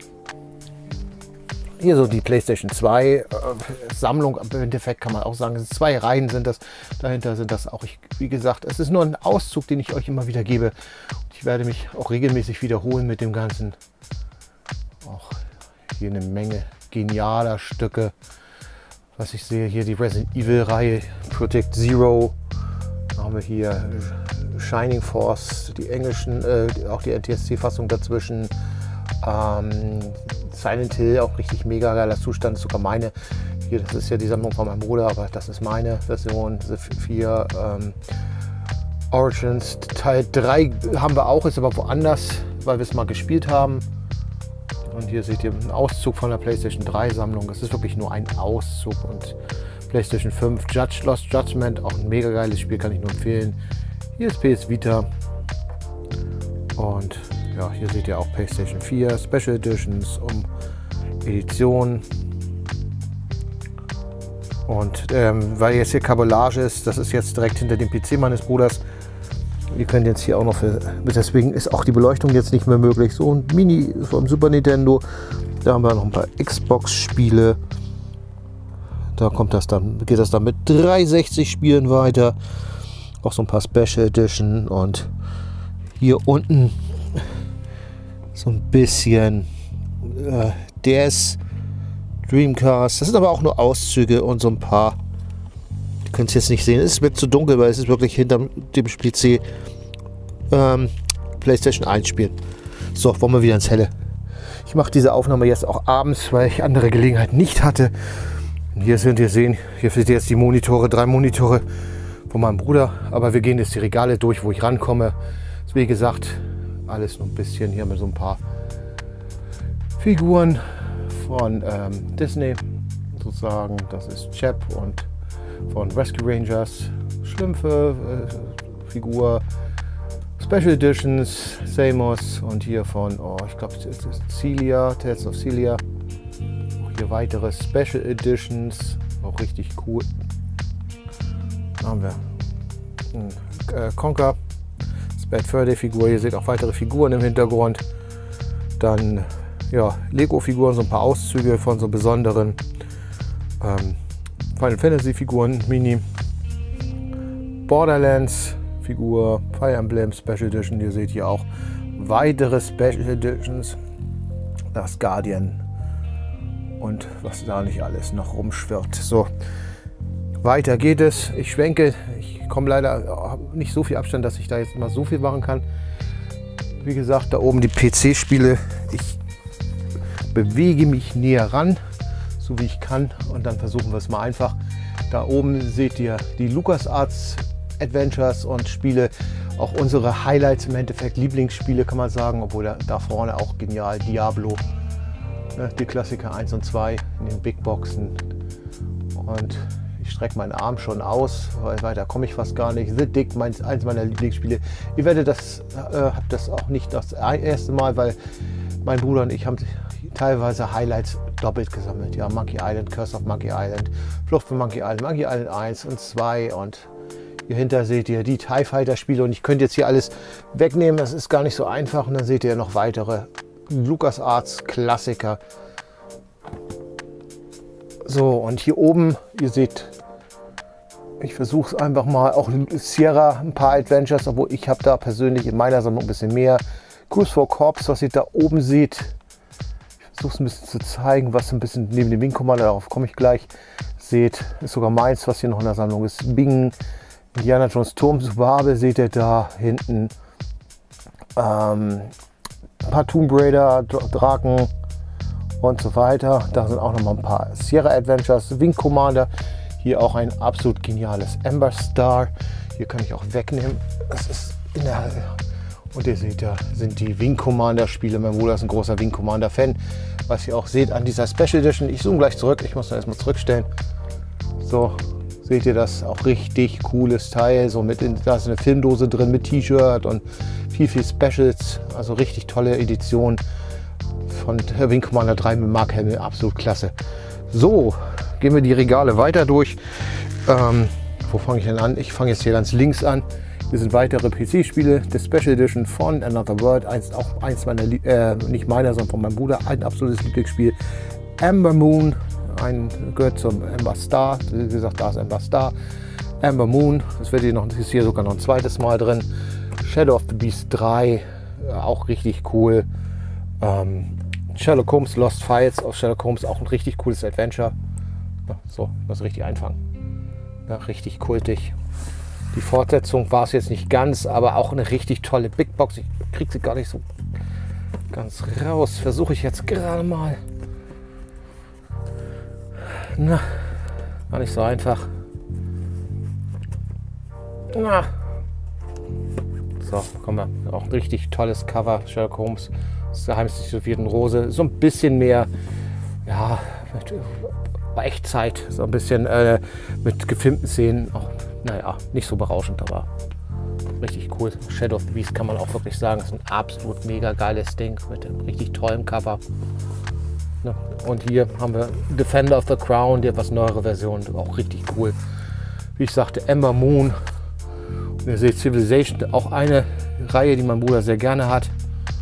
Hier so die PlayStation zwei äh, Sammlung, im Endeffekt kann man auch sagen, zwei Reihen sind das. Dahinter sind das auch, ich, wie gesagt, es ist nur ein Auszug, den ich euch immer wieder gebe. Ich werde mich auch regelmäßig wiederholen mit dem Ganzen. Auch hier eine Menge genialer Stücke. Was ich sehe, hier die Resident Evil Reihe, Project Zero. Dann haben wir hier Shining Force, die englischen, äh, auch die N T S C-Fassung dazwischen. Ähm, Silent Hill, auch richtig mega geiler Zustand, ist sogar meine. Hier, das ist ja die Sammlung von meinem Bruder, aber das ist meine Version. The vier ähm, Origins Teil drei haben wir auch, ist aber woanders, weil wir es mal gespielt haben. Und hier seht ihr einen Auszug von der PlayStation drei Sammlung. Es ist wirklich nur ein Auszug. Und PlayStation fünf Judge Lost Judgment, auch ein mega geiles Spiel, kann ich nur empfehlen. Hier ist P S Vita. Und ja, hier seht ihr auch PlayStation vier Special Editions um Editionen. Und ähm, weil jetzt hier Kabellage ist, das ist jetzt direkt hinter dem P C meines Bruders. Ihr könnt jetzt hier auch noch, für, deswegen ist auch die Beleuchtung jetzt nicht mehr möglich. So ein Mini vom Super Nintendo. Da haben wir noch ein paar Xbox-Spiele. Da kommt das dann, geht das dann mit dreihundertsechzig Spielen weiter. Auch so ein paar Special Edition und hier unten so ein bisschen äh, D S, Dreamcast. Das sind aber auch nur Auszüge und so ein paar. Ihr könnt es jetzt nicht sehen. Es wird zu dunkel, weil es ist wirklich hinter dem P C ähm, PlayStation eins spielen. So, wollen wir wieder ins Helle. Ich mache diese Aufnahme jetzt auch abends, weil ich andere Gelegenheit nicht hatte. Und hier sind ihr sehen, hier seht ihr jetzt die Monitore, drei Monitore von meinem Bruder. Aber wir gehen jetzt die Regale durch, wo ich rankomme. Das, wie gesagt, alles nur ein bisschen. Hier haben wir so ein paar Figuren von ähm, Disney sozusagen. Das ist Chap und von Rescue Rangers, Schlümpfe, äh, Figur, Special Editions, Samus und hier von, oh, ich glaube, es ist Celia, Tales of Celia. Auch hier weitere Special Editions, auch richtig cool. Da haben wir einen äh, Conker, Bad Fur Day Figur. Ihr seht auch weitere Figuren im Hintergrund. Dann ja, Lego-Figuren, so ein paar Auszüge von so besonderen ähm, Final Fantasy Figuren, Mini. Borderlands Figur, Fire Emblem Special Edition. Ihr seht hier auch weitere Special Editions. Das Guardian und was da nicht alles noch rumschwirrt. So, weiter geht es. Ich schwenke. Ich komme leider nicht so viel Abstand, dass ich da jetzt immer so viel machen kann. Wie gesagt, da oben die P C-Spiele. Ich bewege mich näher ran, so wie ich kann. Und dann versuchen wir es mal einfach. Da oben seht ihr die LucasArts Adventures und Spiele, auch unsere Highlights im Endeffekt, Lieblingsspiele kann man sagen, obwohl da, da vorne auch genial Diablo, ne, die Klassiker eins und zwei in den Big Boxen und ich strecke meinen Arm schon aus, weil weiter komme ich fast gar nicht. The Dick, mein, eins meiner Lieblingsspiele. Ihr werdet das, äh, habt das auch nicht das erste Mal, weil mein Bruder und ich haben teilweise Highlights doppelt gesammelt. Ja, Monkey Island, Curse of Monkey Island, Flucht von Monkey Island, Monkey Island eins und zwei und hier hinter seht ihr die TIE Fighter Spiele und ich könnte jetzt hier alles wegnehmen, das ist gar nicht so einfach und dann seht ihr noch weitere LucasArts Klassiker. So, und hier oben, ihr seht, ich versuche es einfach mal, auch Sierra, ein paar Adventures, obwohl ich habe da persönlich in meiner Sammlung ein bisschen mehr. Cruise for Corps, was ihr da oben seht, ich versuche es ein bisschen zu zeigen, was ein bisschen neben dem Wing Commander, darauf komme ich gleich, seht, ist sogar meins, was hier noch in der Sammlung ist. Bing, Indiana Jones Turm zu Babel seht ihr da hinten. Ähm, ein paar Tomb Raider, Draken und so weiter. Da sind auch noch mal ein paar Sierra Adventures, Wing Commander. Hier auch ein absolut geniales Ember Star. Hier kann ich auch wegnehmen. Das ist in der und ihr seht da sind die Wing Commander Spiele. Mein Bruder ist ein großer Wing Commander Fan. Was ihr auch seht an dieser Special Edition. Ich zoome gleich zurück. Ich muss da erstmal zurückstellen. So. Seht ihr das? Auch richtig cooles Teil. So mit in, da ist eine Filmdose drin mit T-Shirt und viel, viel Specials. Also richtig tolle Edition von Wing Commander drei mit Mark Hamill. Absolut klasse. So, gehen wir die Regale weiter durch. Ähm, wo fange ich denn an? Ich fange jetzt hier ganz links an. Hier sind weitere P C-Spiele. The Special Edition von Another World. Eins, auch eins meiner, äh, nicht meiner, sondern von meinem Bruder. Ein absolutes Lieblingsspiel. Amber Moon. Ein gehört zum Ember Star, wie gesagt, da ist Ember Star. Amber Moon, das wird hier noch, ist hier sogar noch ein zweites Mal drin. Shadow of the Beast drei, auch richtig cool. Ähm, Sherlock Holmes Lost Files aus Sherlock Holmes, auch ein richtig cooles Adventure. So, das richtig einfangen. Ja, richtig kultig. Die Fortsetzung war es jetzt nicht ganz, aber auch eine richtig tolle Big Box. Ich kriege sie gar nicht so ganz raus. Versuche ich jetzt gerade mal. Na, war nicht so einfach. Na. So, kommen wir. Auch ein richtig tolles Cover. Sherlock Holmes, das Geheimnis der vierten Rose. So ein bisschen mehr, ja, bei Echtzeit. So ein bisschen äh, mit gefilmten Szenen. Auch, naja, nicht so berauschend, aber richtig cool. Shadow of the Beast kann man auch wirklich sagen. Das ist ein absolut mega geiles Ding mit einem richtig tollen Cover. Und hier haben wir Defender of the Crown, die etwas neuere Version, auch richtig cool. Wie ich sagte, Ember Moon. Und ihr seht Civilization, auch eine Reihe, die mein Bruder sehr gerne hat.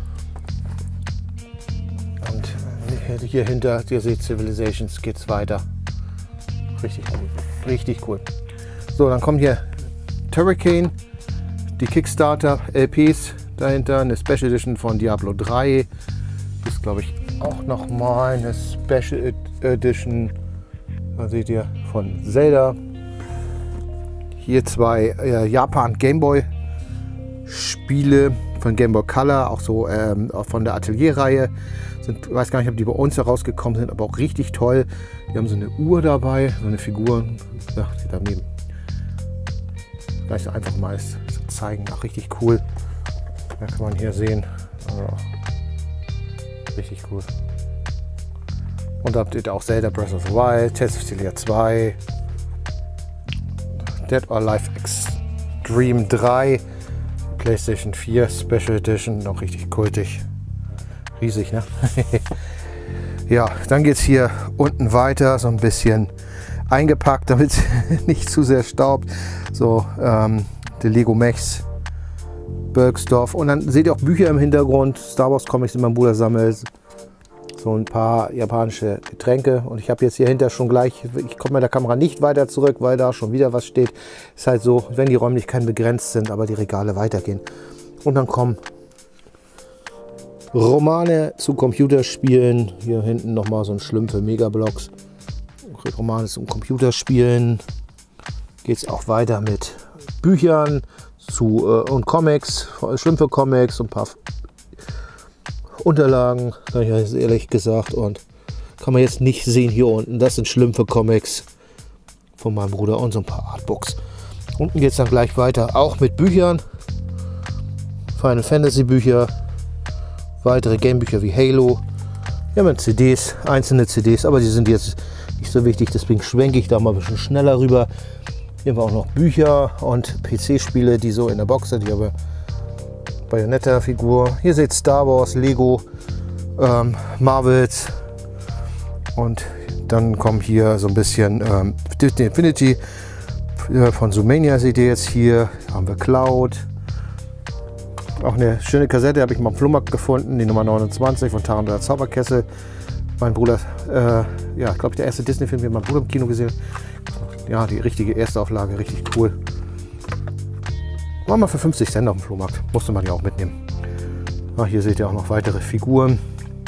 Und hier hinter, ihr seht Civilizations, geht es weiter. Richtig cool, richtig cool. So, dann kommen hier Turricane, die Kickstarter L Ps dahinter, eine Special Edition von Diablo drei. Das ist, glaube ich, auch noch mal eine Special Edition, da seht ihr, von Zelda. Hier zwei äh, Japan Gameboy Spiele von Game Boy Color, auch so ähm, auch von der Atelier-Reihe. Ich weiß gar nicht, ob die bei uns herausgekommen sind, aber auch richtig toll. Die haben so eine Uhr dabei, so eine Figur, ja, die daneben. Gleich einfach mal zeigen, auch richtig cool. Da kann man hier sehen. Also, richtig cool. Und da habt ihr auch Zelda Breath of the Wild, Tales of Celia zwei, Dead or Alive Extreme drei. PlayStation vier Special Edition, noch richtig kultig. Riesig, ne? Ja, dann geht es hier unten weiter, so ein bisschen eingepackt, damit es nicht zu sehr staubt. So, ähm, die Lego Mechs, Bergsdorf. Und dann seht ihr auch Bücher im Hintergrund, Star Wars Comics, die mein Bruder sammelt. So ein paar japanische Getränke. Und ich habe jetzt hier hinter schon gleich, ich komme mit der Kamera nicht weiter zurück, weil da schon wieder was steht. Ist halt so, wenn die Räumlichkeiten begrenzt sind, aber die Regale weitergehen. Und dann kommen Romane zu Computerspielen. Hier hinten nochmal so ein Schlümpfe Megablocks. Romane zum Computerspielen. Geht es auch weiter mit Büchern zu, äh, und Comics, Schlümpfe Comics, ein paar Unterlagen, kann ich jetzt ehrlich gesagt, und kann man jetzt nicht sehen hier unten. Das sind Schlümpfe Comics von meinem Bruder und so ein paar Artbooks. Unten geht es dann gleich weiter, auch mit Büchern, Final Fantasy Bücher, weitere Gamebücher wie Halo. Wir haben C Ds, einzelne C Ds, aber die sind jetzt nicht so wichtig, deswegen schwenke ich da mal ein bisschen schneller rüber. Hier haben wir auch noch Bücher und P C-Spiele, die so in der Box sind. Hier haben wir Bayonetta-Figur. Hier seht Star Wars, Lego, ähm, Marvels. Und dann kommen hier so ein bisschen ähm, Disney Infinity äh, von Zoomania seht ihr jetzt hier. Hier haben wir Cloud. Auch eine schöne Kassette habe ich mal am Flohmarkt gefunden, die Nummer neunundzwanzig von Taran der Zauberkessel. Mein Bruder, äh, ja, glaube ich, der erste Disney-Film, den mein Bruder im Kino gesehen hat. Ja, die richtige erste Auflage, richtig cool. War mal für fünfzig Cent auf dem Flohmarkt. Musste man ja auch mitnehmen. Ah, hier seht ihr auch noch weitere Figuren.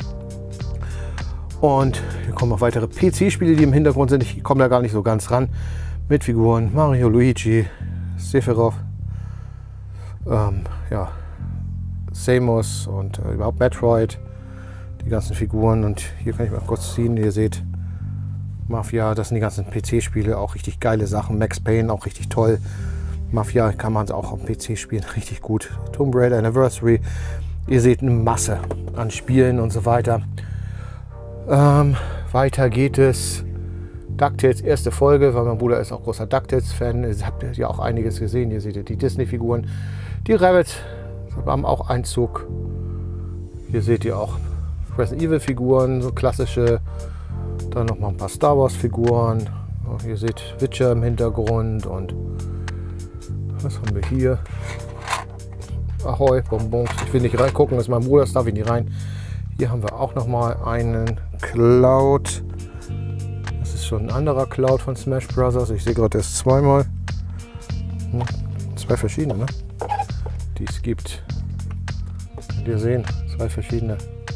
Und hier kommen noch weitere P C-Spiele, die im Hintergrund sind. Ich komme da gar nicht so ganz ran. Mit Figuren Mario, Luigi, Sephiroth, ähm, ja, Samus und äh, überhaupt Metroid. Die ganzen Figuren. Und hier kann ich mal kurz ziehen. Ihr seht Mafia, das sind die ganzen P C-Spiele. Auch richtig geile Sachen. Max Payne, auch richtig toll. Mafia kann man auch auf dem P C spielen, richtig gut. Tomb Raider Anniversary. Ihr seht eine Masse an Spielen und so weiter. Ähm, weiter geht es. DuckTales, erste Folge, weil mein Bruder ist auch großer DuckTales-Fan. Ihr habt ja auch einiges gesehen. Hier seht ihr die Disney-Figuren. Die Rabbits haben auch Einzug. Hier seht ihr auch Resident Evil-Figuren, so klassische. Dann noch mal ein paar Star Wars-Figuren. Ihr seht Witcher im Hintergrund und was haben wir hier? Ahoi, Bonbons. Ich will nicht reingucken, das ist mein Bruder, das darf ich nicht rein. Hier haben wir auch noch mal einen Cloud. Das ist schon ein anderer Cloud von Smash Bros. Ich sehe gerade erst zweimal. Hm, zwei verschiedene, ne? Die es gibt. Könnt ihr sehen, zwei verschiedene.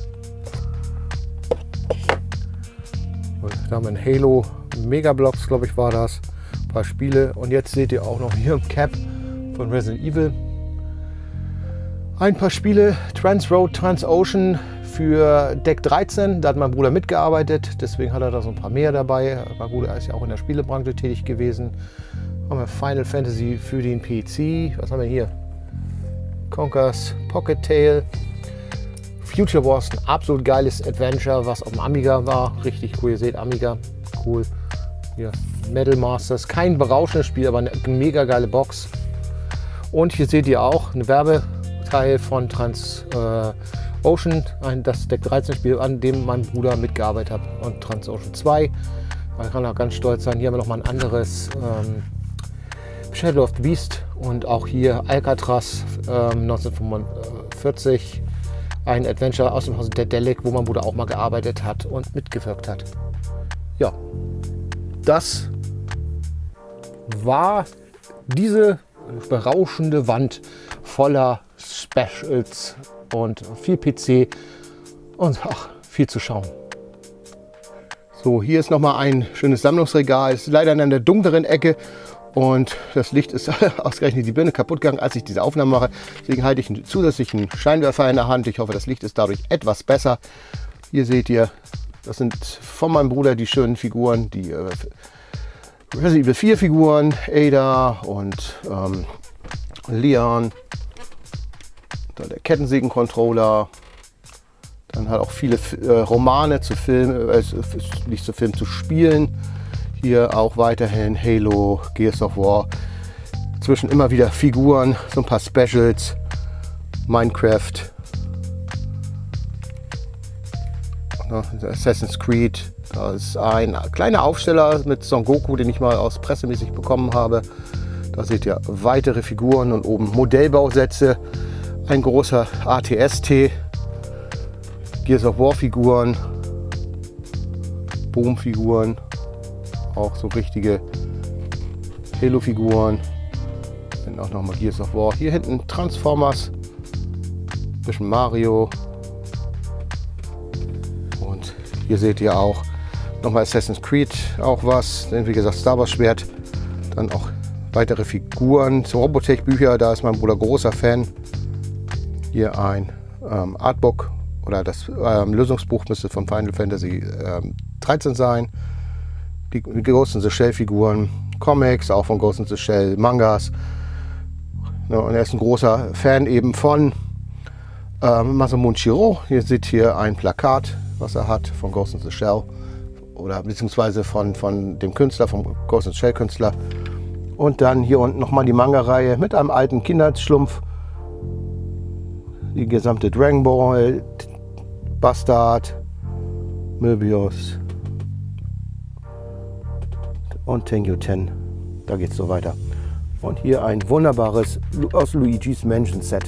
Und da haben wir ein Halo Megablocks, glaube ich, war das. Ein paar Spiele. Und jetzt seht ihr auch noch hier im Cap von Resident Evil ein paar Spiele. Transroad, Transocean für Deck dreizehn. Da hat mein Bruder mitgearbeitet. Deswegen hat er da so ein paar mehr dabei. Mein Bruder ist ja auch in der Spielebranche tätig gewesen. Haben wir Final Fantasy für den P C. Was haben wir hier? Conker's Pocket Tale. Future Wars, ein absolut geiles Adventure, was auf dem Amiga war. Richtig cool. Ihr seht Amiga. Cool. Hier Metal Masters. Kein berauschendes Spiel, aber eine mega geile Box. Und hier seht ihr auch ein Werbeteil von Transocean, ein das Deck dreizehn Spiel, an dem mein Bruder mitgearbeitet hat. Und Transocean zwei. Man kann auch ganz stolz sein. Hier haben wir noch mal ein anderes ähm, Shadow of the Beast und auch hier Alcatraz ähm, neunzehnhundertfünfundvierzig. Ein Adventure aus dem Hause Daedalic, wo mein Bruder auch mal gearbeitet hat und mitgewirkt hat. Ja, das war diese berauschende Wand voller Specials und viel P C und ach, viel zu schauen. So, hier ist noch mal ein schönes Sammlungsregal. Ist leider in der dunkleren Ecke und das Licht ist ausgerechnet die Birne kaputt gegangen, als ich diese Aufnahme mache. Deswegen halte ich einen zusätzlichen Scheinwerfer in der Hand. Ich hoffe, das Licht ist dadurch etwas besser. Hier seht ihr, das sind von meinem Bruder die schönen Figuren, die äh, Resident Evil vier Figuren, Ada und ähm, Leon. Dann der Kettensägen-Controller. Dann halt auch viele äh, Romane zu Film, äh, nicht zu Film, zu spielen. Hier auch weiterhin Halo, Gears of War. Zwischen immer wieder Figuren, so ein paar Specials. Minecraft, Assassin's Creed. Da ist ein kleiner Aufsteller mit Son Goku, den ich mal aus pressemäßig bekommen habe. Da seht ihr weitere Figuren und oben Modellbausätze. Ein großer A T S T, Gears of War Figuren, Boom-Figuren, auch so richtige Halo-Figuren. Dann auch nochmal Gears of War. Hier hinten Transformers, ein bisschen Mario. Und hier seht ihr auch nochmal Assassin's Creed, auch was. Denn wie gesagt, Star Wars Schwert. Dann auch weitere Figuren. So Robotech-Bücher, da ist mein Bruder großer Fan. Hier ein ähm, Artbook oder das ähm, Lösungsbuch müsste von Final Fantasy ähm, dreizehn sein. Die, die Ghost in the Shell Figuren, Comics, auch von Ghost in the Shell, Mangas. Ja, und er ist ein großer Fan eben von ähm, Masamune Shirow. Ihr seht hier ein Plakat, was er hat von Ghost in the Shell oder beziehungsweise von, von dem Künstler, vom Ghost in the Shell Künstler. Und dann hier unten nochmal die Manga-Reihe mit einem alten Kindheitsschlumpf. Die gesamte Dragon Ball, Bastard, Möbius und Tengu Ten. Da geht es so weiter. Und hier ein wunderbares aus Luigi's Mansion Set.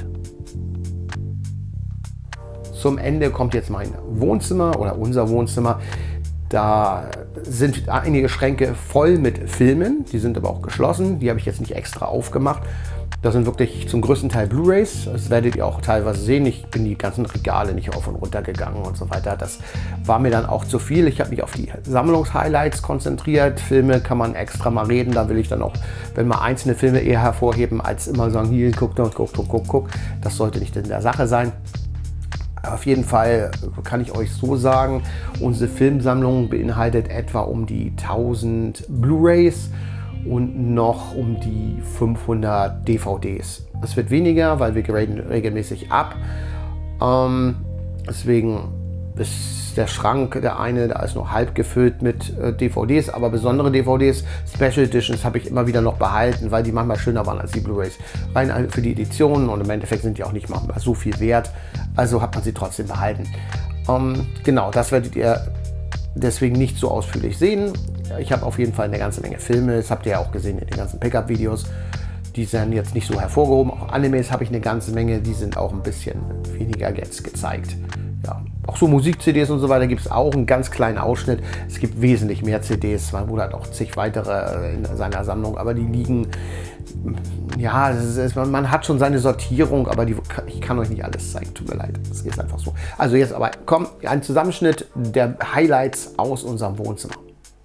Zum Ende kommt jetzt mein Wohnzimmer oder unser Wohnzimmer. Da sind einige Schränke voll mit Filmen, die sind aber auch geschlossen. Die habe ich jetzt nicht extra aufgemacht. Das sind wirklich zum größten Teil Blu-rays. Das werdet ihr auch teilweise sehen. Ich bin die ganzen Regale nicht auf und runter gegangen und so weiter. Das war mir dann auch zu viel. Ich habe mich auf die Sammlungshighlights konzentriert. Filme kann man extra mal reden. Da will ich dann auch, wenn mal einzelne Filme eher hervorheben, als immer sagen, hier, guck, guck, guck, guck, guck, guck. Das sollte nicht in der Sache sein. Auf jeden Fall kann ich euch so sagen, unsere Filmsammlung beinhaltet etwa um die tausend Blu-rays und noch um die fünfhundert D V Ds. Es wird weniger, weil wir graden regelmäßig ab. Ähm, deswegen ist der Schrank, der eine, da ist noch halb gefüllt mit äh, D V Ds, aber besondere D V Ds, Special Editions habe ich immer wieder noch behalten, weil die manchmal schöner waren als die Blu-rays. Rein für die Editionen und im Endeffekt sind die auch nicht manchmal so viel wert, also hat man sie trotzdem behalten. Ähm, genau, das werdet ihr deswegen nicht so ausführlich sehen. Ich habe auf jeden Fall eine ganze Menge Filme, das habt ihr ja auch gesehen in den ganzen Pickup-Videos. Die sind jetzt nicht so hervorgehoben. Auch Animes habe ich eine ganze Menge, die sind auch ein bisschen weniger jetzt gezeigt. Ja, auch so Musik-C Ds und so weiter gibt es auch einen ganz kleinen Ausschnitt. Es gibt wesentlich mehr C Ds. Mein Bruder hat auch zig weitere in seiner Sammlung, aber die liegen, ja, das ist, man hat schon seine Sortierung, aber die, ich kann euch nicht alles zeigen, tut mir leid. Das ist einfach so. Also jetzt aber, komm, ein Zusammenschnitt der Highlights aus unserem Wohnzimmer.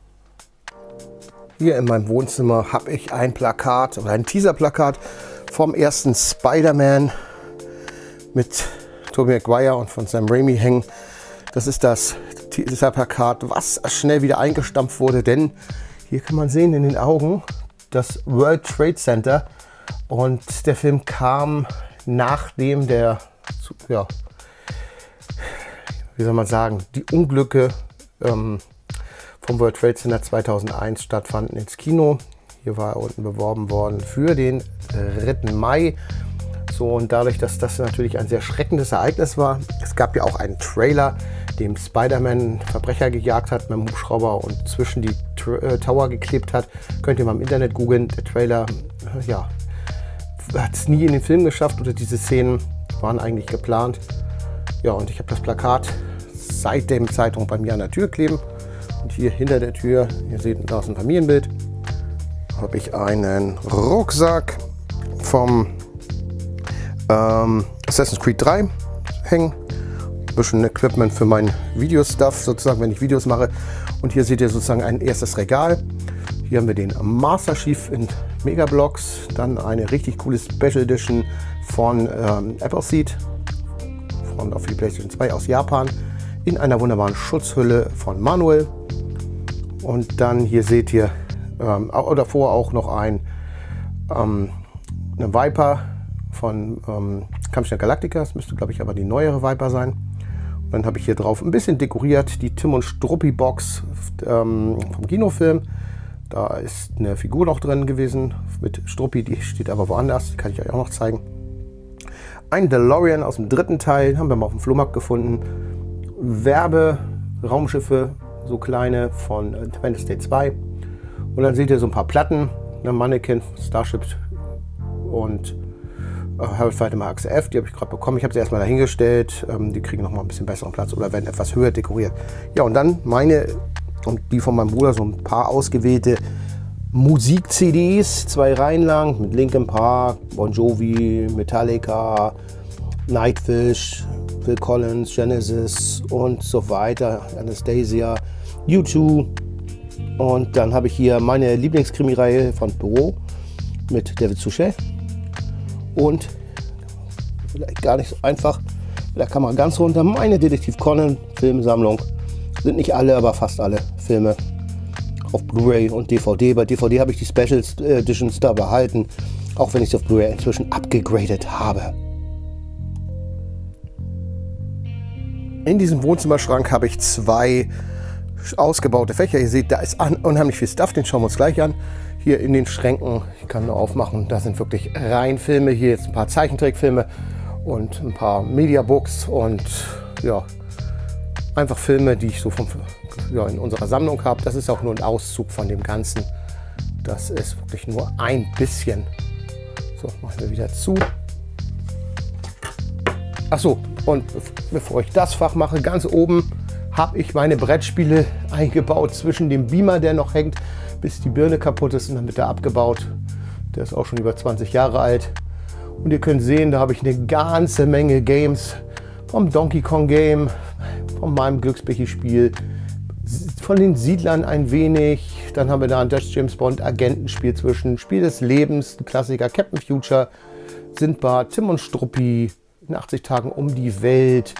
Hier in meinem Wohnzimmer habe ich ein Plakat oder ein Teaser-Plakat vom ersten Spider-Man mit Tobey Maguire und von Sam Raimi hängen. Das ist das Teaser-Plakat, was schnell wieder eingestampft wurde, denn hier kann man sehen in den Augen das World Trade Center und der Film kam nachdem der, ja, wie soll man sagen, die Unglücke ähm, vom World Trade Center zweitausendeins stattfanden ins Kino. Hier war er unten beworben worden für den dritten Mai. So, und dadurch, dass das natürlich ein sehr schreckendes Ereignis war, es gab ja auch einen Trailer, dem Spider-Man Verbrecher gejagt hat mit dem Hubschrauber und zwischen die äh, Tower geklebt hat. Könnt ihr mal im Internet googeln. Der Trailer, äh, ja, hat es nie in den Film geschafft oder diese Szenen waren eigentlich geplant. Ja, und ich habe das Plakat seit dem Zeitpunkt bei mir an der Tür kleben. Und hier hinter der Tür, ihr seht, da ist ein Familienbild, habe ich einen Rucksack vom ähm, Assassin's Creed drei hängen. Ein bisschen Equipment für mein Video-Stuff, sozusagen, wenn ich Videos mache. Und hier seht ihr sozusagen ein erstes Regal. Hier haben wir den Master Chief in Megablocks. Dann eine richtig coole Special Edition von ähm, Appleseed von auf die PlayStation zwei aus Japan. In einer wunderbaren Schutzhülle von Manuel. Und dann hier seht ihr ähm, davor auch noch ein, ähm, eine Viper von ähm, Kampfschnell Galactica. Das müsste, glaube ich, aber die neuere Viper sein. Und dann habe ich hier drauf ein bisschen dekoriert die Tim und Struppi Box ähm, vom Kinofilm. Da ist eine Figur noch drin gewesen mit Struppi, die steht aber woanders. Die kann ich euch auch noch zeigen. ein DeLorean aus dem dritten Teil, haben wir mal auf dem Flohmarkt gefunden. Werbe-Raumschiffe, so kleine von Independence Day zwei. Und dann seht ihr so ein paar Platten, eine Mannequin, Starship und äh, Harold Faltermeyer Achse F, die habe ich gerade bekommen. Ich habe sie erstmal dahingestellt, ähm, die kriegen noch mal ein bisschen besseren Platz oder werden etwas höher dekoriert. Ja, und dann meine und die von meinem Bruder so ein paar ausgewählte Musik-C Ds, zwei Reihen lang, mit Linkin Park, Bon Jovi, Metallica, Nightwish, Phil Collins, Genesis und so weiter, Anastasia, U zwei. Und dann habe ich hier meine Lieblingskrimi-Reihe von Büro mit David Suchet. Und vielleicht gar nicht so einfach, da kann man ganz runter, meine Detektiv Conan Filmsammlung. Sind nicht alle, aber fast alle Filme auf Blu-ray und D V D. Bei D V D habe ich die Special Editions da behalten, auch wenn ich sie auf Blu-ray inzwischen abgegradet habe. In diesem Wohnzimmerschrank habe ich zwei ausgebaute Fächer. Ihr seht, da ist unheimlich viel Stuff, den schauen wir uns gleich an. Hier in den Schränken, ich kann nur aufmachen, da sind wirklich rein Filme. Hier jetzt ein paar Zeichentrickfilme und ein paar Mediabooks und ja, einfach Filme, die ich so vom, ja, in unserer Sammlung habe. Das ist auch nur ein Auszug von dem Ganzen. Das ist wirklich nur ein bisschen. So, machen wir wieder zu. Ach so, und bevor ich das Fach mache, ganz oben habe ich meine Brettspiele eingebaut zwischen dem Beamer, der noch hängt, bis die Birne kaputt ist, und dann wird er abgebaut. Der ist auch schon über zwanzig Jahre alt. Und ihr könnt sehen, da habe ich eine ganze Menge Games. Vom Donkey Kong Game, von meinem Glücksbecher-Spiel, von den Siedlern ein wenig. Dann haben wir da ein Dutch James Bond Agentenspiel zwischen, Spiel des Lebens, ein Klassiker, Captain Future, Sindbad, Tim und Struppi, in achtzig Tagen um die Welt.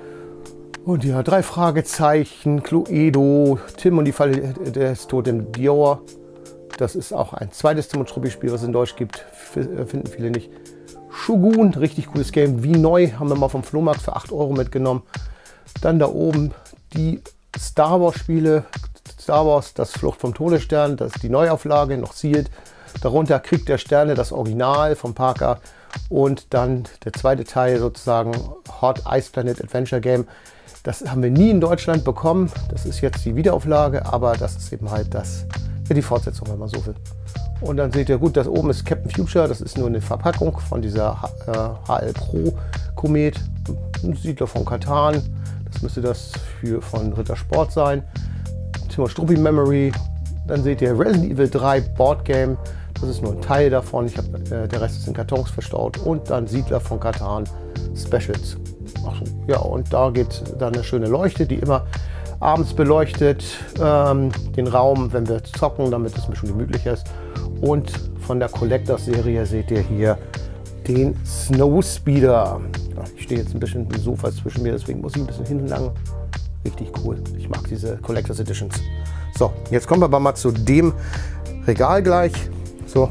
Und ja, drei Fragezeichen, Cluedo, Tim und die Falle des Toten Dior. Das ist auch ein zweites Tim und Struppi-Spiel, was es in Deutsch gibt, finden viele nicht. Shogun, richtig cooles Game, wie neu, haben wir mal vom Flohmarkt für acht Euro mitgenommen. Dann da oben die Star Wars Spiele, Star Wars, das Flucht vom Todesstern, das ist die Neuauflage, noch sealed. Darunter Krieg der Sterne, das Original von Parker. Und dann der zweite Teil sozusagen, Hot Ice Planet Adventure Game. Das haben wir nie in Deutschland bekommen. Das ist jetzt die Wiederauflage, aber das ist eben halt das, ja, die Fortsetzung, wenn man so will. Und dann seht ihr, gut, das oben ist Captain Future. Das ist nur eine Verpackung von dieser H L Pro Komet. Ein Siedler von Katan. Das müsste das für, von Rittersport sein. Tim und Struppi Memory. Dann seht ihr Resident Evil drei Board Game. Das ist nur ein Teil davon. Ich hab, äh, der Rest ist in Kartons verstaut. Und dann Siedler von Katan Specials. Ach so, ja, und da geht dann eine schöne Leuchte, die immer abends beleuchtet ähm, den Raum, wenn wir zocken, damit es ein bisschen gemütlicher ist. Und von der Collectors-Serie seht ihr hier den Snowspeeder. Ja, ich stehe jetzt ein bisschen im Sofa zwischen mir, deswegen muss ich ein bisschen hinten lang. Richtig cool. Ich mag diese Collectors Editions. So, jetzt kommen wir aber mal zu dem Regal gleich. So,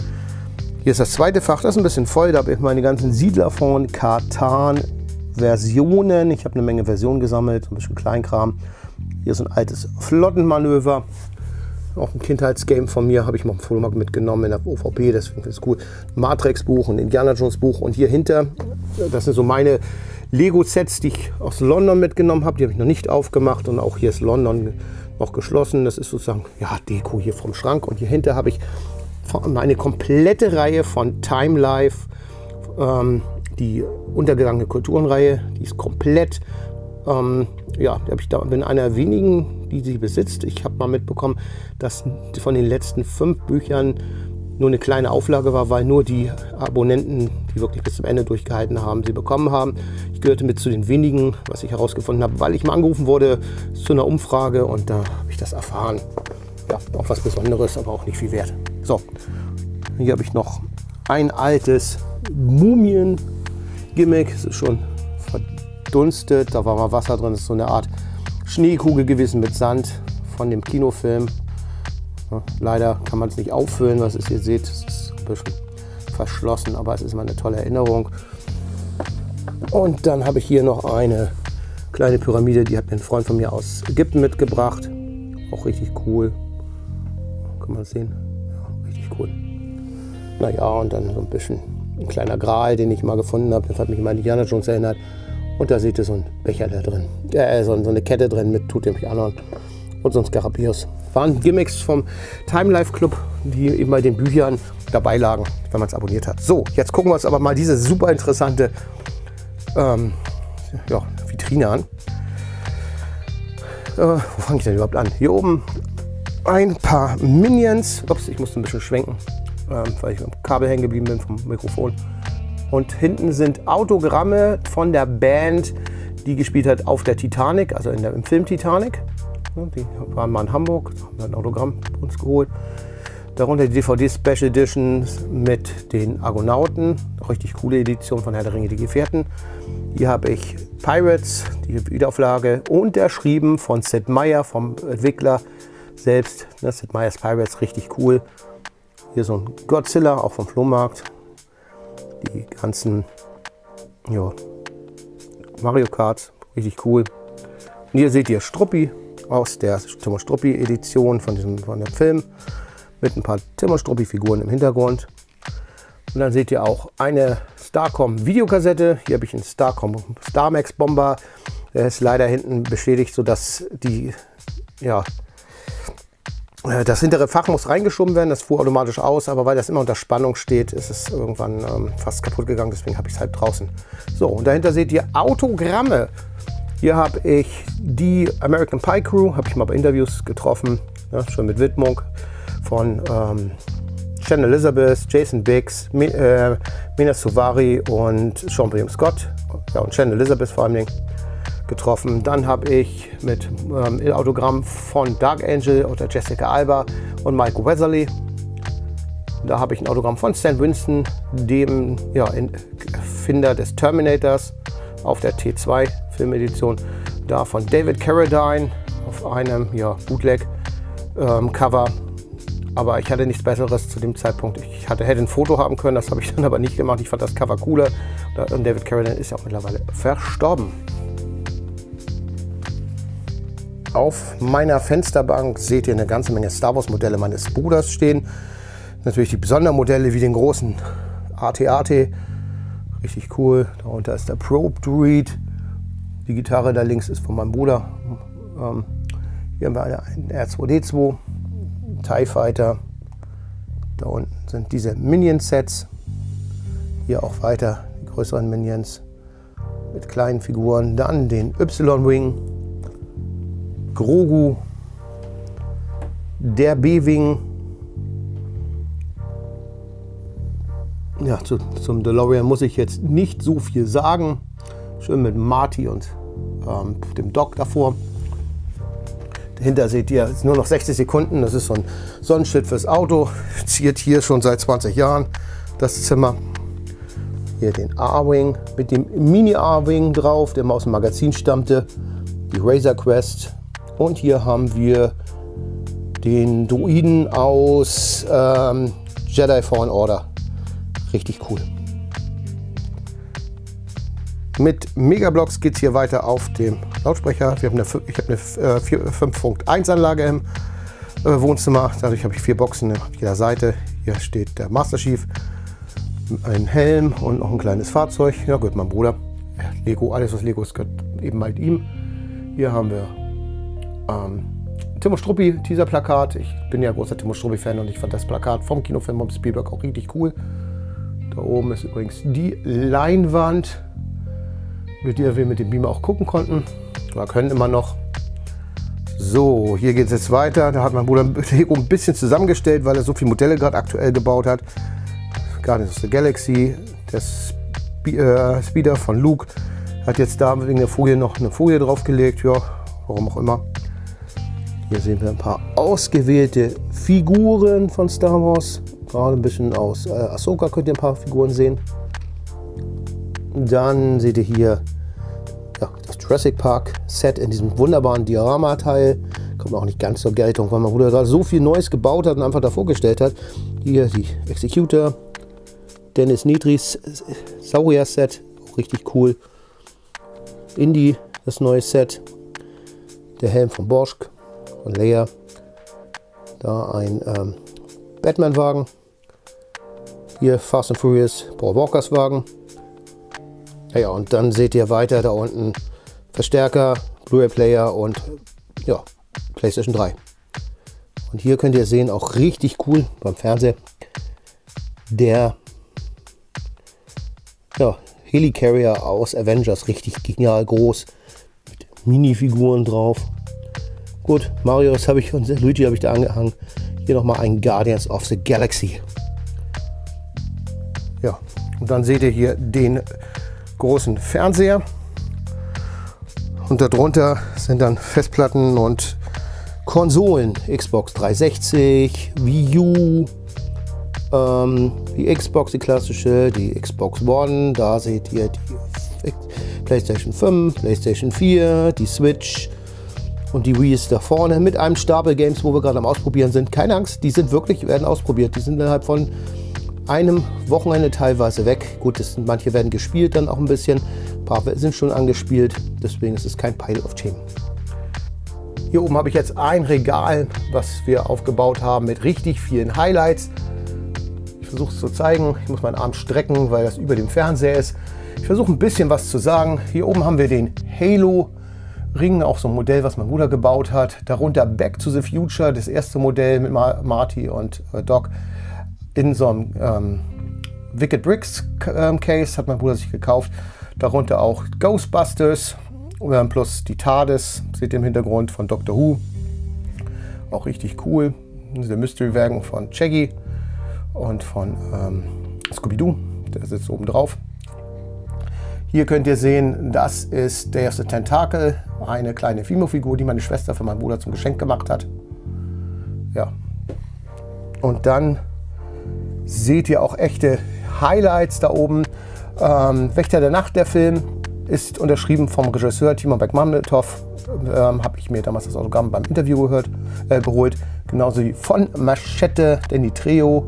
hier ist das zweite Fach, das ist ein bisschen voll. Da habe ich meine ganzen Siedler von Katan Versionen. Ich habe eine Menge Versionen gesammelt, ein bisschen Kleinkram. Hier ist ein altes Flottenmanöver. Auch ein Kindheitsgame von mir, habe ich mal im Flohmarkt mitgenommen in der O V P, deswegen ist es cool. Matrix-Buch und Indiana Jones-Buch. Und hier hinter, das sind so meine Lego-Sets, die ich aus London mitgenommen habe. Die habe ich noch nicht aufgemacht und auch hier ist London noch geschlossen. Das ist sozusagen, ja, Deko hier vom Schrank. Und hier hinter habe ich meine komplette Reihe von Time Life, ähm, die untergegangene Kulturenreihe, die ist komplett. Ähm, ja, ich da, bin einer der wenigen, die sie besitzt. Ich habe mal mitbekommen, dass von den letzten fünf Büchern nur eine kleine Auflage war, weil nur die Abonnenten, die wirklich bis zum Ende durchgehalten haben, sie bekommen haben. Ich gehörte mit zu den wenigen, was ich herausgefunden habe, weil ich mal angerufen wurde zu einer Umfrage und da habe ich das erfahren. Ja, auch was Besonderes, aber auch nicht viel wert. So, hier habe ich noch ein altes Mumien-Gimmick. Es ist schon verdunstet, da war mal Wasser drin. Das ist so eine Art Schneekugel gewesen mit Sand von dem Kinofilm. Ja, leider kann man es nicht auffüllen, was ihr seht. Es ist ein bisschen verschlossen, aber es ist mal eine tolle Erinnerung. Und dann habe ich hier noch eine kleine Pyramide, die hat mir ein Freund von mir aus Ägypten mitgebracht. Auch richtig cool. Kann man sehen. Ja, richtig cool. Naja, und dann so ein bisschen ein kleiner Gral, den ich mal gefunden habe. Das hat mich immer an Indiana Jones erinnert. Und da seht ihr so einen Becher da drin. Äh, so, so eine Kette drin mit Tutanchamun und so ein Skarabäus. Waren Gimmicks vom Time Life Club, die eben bei den Büchern dabei lagen, wenn man es abonniert hat. So, jetzt gucken wir uns aber mal diese super interessante ähm, ja, Vitrine an. Äh, wo fange ich denn überhaupt an? Hier oben ein paar Minions. Ups, ich musste ein bisschen schwenken, ähm, weil ich am Kabel hängen geblieben bin vom Mikrofon. Und hinten sind Autogramme von der Band, die gespielt hat auf der Titanic, also in der, im Film Titanic. Die waren mal in Hamburg, haben ein Autogramm uns geholt. Darunter die D V D Special Edition mit den Argonauten. Richtig coole Edition von Herr der Ringe, die Gefährten. Hier habe ich Pirates, die Wiederauflage, unterschrieben von Sid Meier, vom Entwickler selbst. Sid Meier's Pirates, richtig cool. Hier so ein Godzilla, auch vom Flohmarkt. Die ganzen ja, Mario Kart, richtig cool. Und hier seht ihr Struppi aus der Tim und Struppi Edition von diesem von dem Film mit ein paar Tim und Struppi Figuren im Hintergrund. Und dann seht ihr auch eine Starcom Videokassette. Hier habe ich einen Starcom Starmax Bomber. Der ist leider hinten beschädigt, sodass die ja das hintere Fach muss reingeschoben werden. Das fuhr automatisch aus, aber weil das immer unter Spannung steht, ist es irgendwann ähm, fast kaputt gegangen. Deswegen habe ich es halt draußen. So, und dahinter seht ihr Autogramme. Hier habe ich die American Pie Crew, habe ich mal bei Interviews getroffen, ja, schon mit Widmung von ähm, Shannon Elizabeth, Jason Biggs, Mi äh, Mina Suvari und Sean William Scott, ja, und Shannon Elizabeth vor allem getroffen. Dann habe ich mit ähm, Autogramm von Dark Angel oder Jessica Alba und Mike Weatherly. Da habe ich ein Autogramm von Stan Winston, dem ja, Erfinder des Terminators, auf der T zwei Filmedition. Da von David Carradine auf einem ja, Bootleg ähm, Cover. Aber ich hatte nichts Besseres zu dem Zeitpunkt. Ich hatte, hätte ein Foto haben können, das habe ich dann aber nicht gemacht. Ich fand das Cover cooler. Und David Carradine ist ja auch mittlerweile verstorben. Auf meiner Fensterbank seht ihr eine ganze Menge Star Wars Modelle meines Bruders stehen. Natürlich die Sondermodelle wie den großen A T A T. Richtig cool. Darunter ist der Probe Droid. Die Gitarre da links ist von meinem Bruder. Ähm, hier haben wir einen R zwei D zwei, TIE Fighter. Da unten sind diese Minion-Sets. Hier auch weiter die größeren Minions mit kleinen Figuren. Dann den Y-Wing, Grogu, der B-Wing. Ja, zu, zum DeLorean muss ich jetzt nicht so viel sagen. Schön mit Marty und ähm, dem Doc davor. Dahinter seht ihr, es ist nur noch sechzig Sekunden. Das ist so ein Sonnenschild fürs Auto. Ziert hier schon seit zwanzig Jahren das Zimmer. Hier den A-Wing mit dem Mini-A-Wing drauf, der mal aus dem Magazin stammte. Die Razor Quest. Und hier haben wir den Droiden aus ähm, Jedi Fallen Order. Richtig cool. Mit Megablocks geht es hier weiter auf dem Lautsprecher. Wir haben eine, ich habe eine fünf Punkt eins Anlage im äh, Wohnzimmer. Dadurch habe ich vier Boxen auf jeder Seite. Hier steht der Master Chief, ein Helm und noch ein kleines Fahrzeug. Ja, gehört mein Bruder. Lego, alles was Lego ist, gehört eben halt ihm. Hier haben wir ähm, Tim und Struppi Teaser-Plakat. Ich bin ja großer Tim und Struppi-Fan und ich fand das Plakat vom Kinofilm von Spielberg auch richtig cool. Da oben ist übrigens die Leinwand, mit der wir mit dem Beamer auch gucken konnten. Wir können immer noch. So, hier geht es jetzt weiter. Da hat mein Bruder Lego ein bisschen zusammengestellt, weil er so viele Modelle gerade aktuell gebaut hat. Guardians of the Galaxy, der Spe äh, Speeder von Luke, hat jetzt da wegen der Folie noch eine Folie draufgelegt. Ja, warum auch immer. Hier sehen wir ein paar ausgewählte Figuren von Star Wars. Gerade ein bisschen aus äh, Ahsoka könnt ihr ein paar Figuren sehen. Dann seht ihr hier ja, das Jurassic Park Set in diesem wunderbaren Diorama-Teil. Kommt auch nicht ganz zur Geltung, weil mein Bruder gerade so viel Neues gebaut hat und einfach davor gestellt hat. Hier die Executor, Dennis Nedrys Saurier Set, auch richtig cool. Indy, das neue Set. Der Helm von Boschk und Leia. Da ein ähm, Batman-Wagen. Hier Fast and Furious Paul Walkers Wagen. Ja, und dann seht ihr weiter da unten Verstärker, Blu-ray-Player und ja, PlayStation drei. Und hier könnt ihr sehen, auch richtig cool beim Fernseher, der ja, Helicarrier aus Avengers, richtig genial groß, mit Minifiguren drauf. Gut, Marios habe ich und Luigi habe ich da angehangen. Hier nochmal ein Guardians of the Galaxy. Ja, und dann seht ihr hier den großen Fernseher. Und darunter sind dann Festplatten und Konsolen. Xbox dreihundertsechzig, Wii U, ähm, die Xbox, die klassische, die Xbox One. Da seht ihr die PlayStation fünf, PlayStation vier, die Switch. Und die Wii ist da vorne mit einem Stapel Games, wo wir gerade am Ausprobieren sind. Keine Angst, die sind wirklich, werden ausprobiert. Die sind innerhalb von einem Wochenende teilweise weg. Gut, das sind, manche werden gespielt dann auch ein bisschen. Ein paar sind schon angespielt. Deswegen ist es kein Pile of Shame. Hier oben habe ich jetzt ein Regal, was wir aufgebaut haben mit richtig vielen Highlights. Ich versuche es zu zeigen. Ich muss meinen Arm strecken, weil das über dem Fernseher ist. Ich versuche ein bisschen was zu sagen. Hier oben haben wir den Halo Ring, auch so ein Modell, was mein Bruder gebaut hat. Darunter Back to the Future, das erste Modell mit Marty und äh, Doc in so einem ähm, Wicked Bricks ähm, Case, hat mein Bruder sich gekauft. Darunter auch Ghostbusters ähm, plus die TARDIS, seht ihr im Hintergrund von Doctor Who. Auch richtig cool. Der Mystery-Wagen von Shaggy und von ähm, Scooby-Doo, der sitzt oben drauf. Hier könnt ihr sehen, das ist Day of the Tentacle, eine kleine Fimo-Figur, die meine Schwester für meinen Bruder zum Geschenk gemacht hat. Ja. Und dann seht ihr auch echte Highlights da oben. Ähm, Wächter der Nacht, der Film, ist unterschrieben vom Regisseur Timur Bekmambetov. Ähm, Habe ich mir damals das Autogramm beim Interview gehört, äh, geholt. Genauso wie von Machete, Danny Trejo.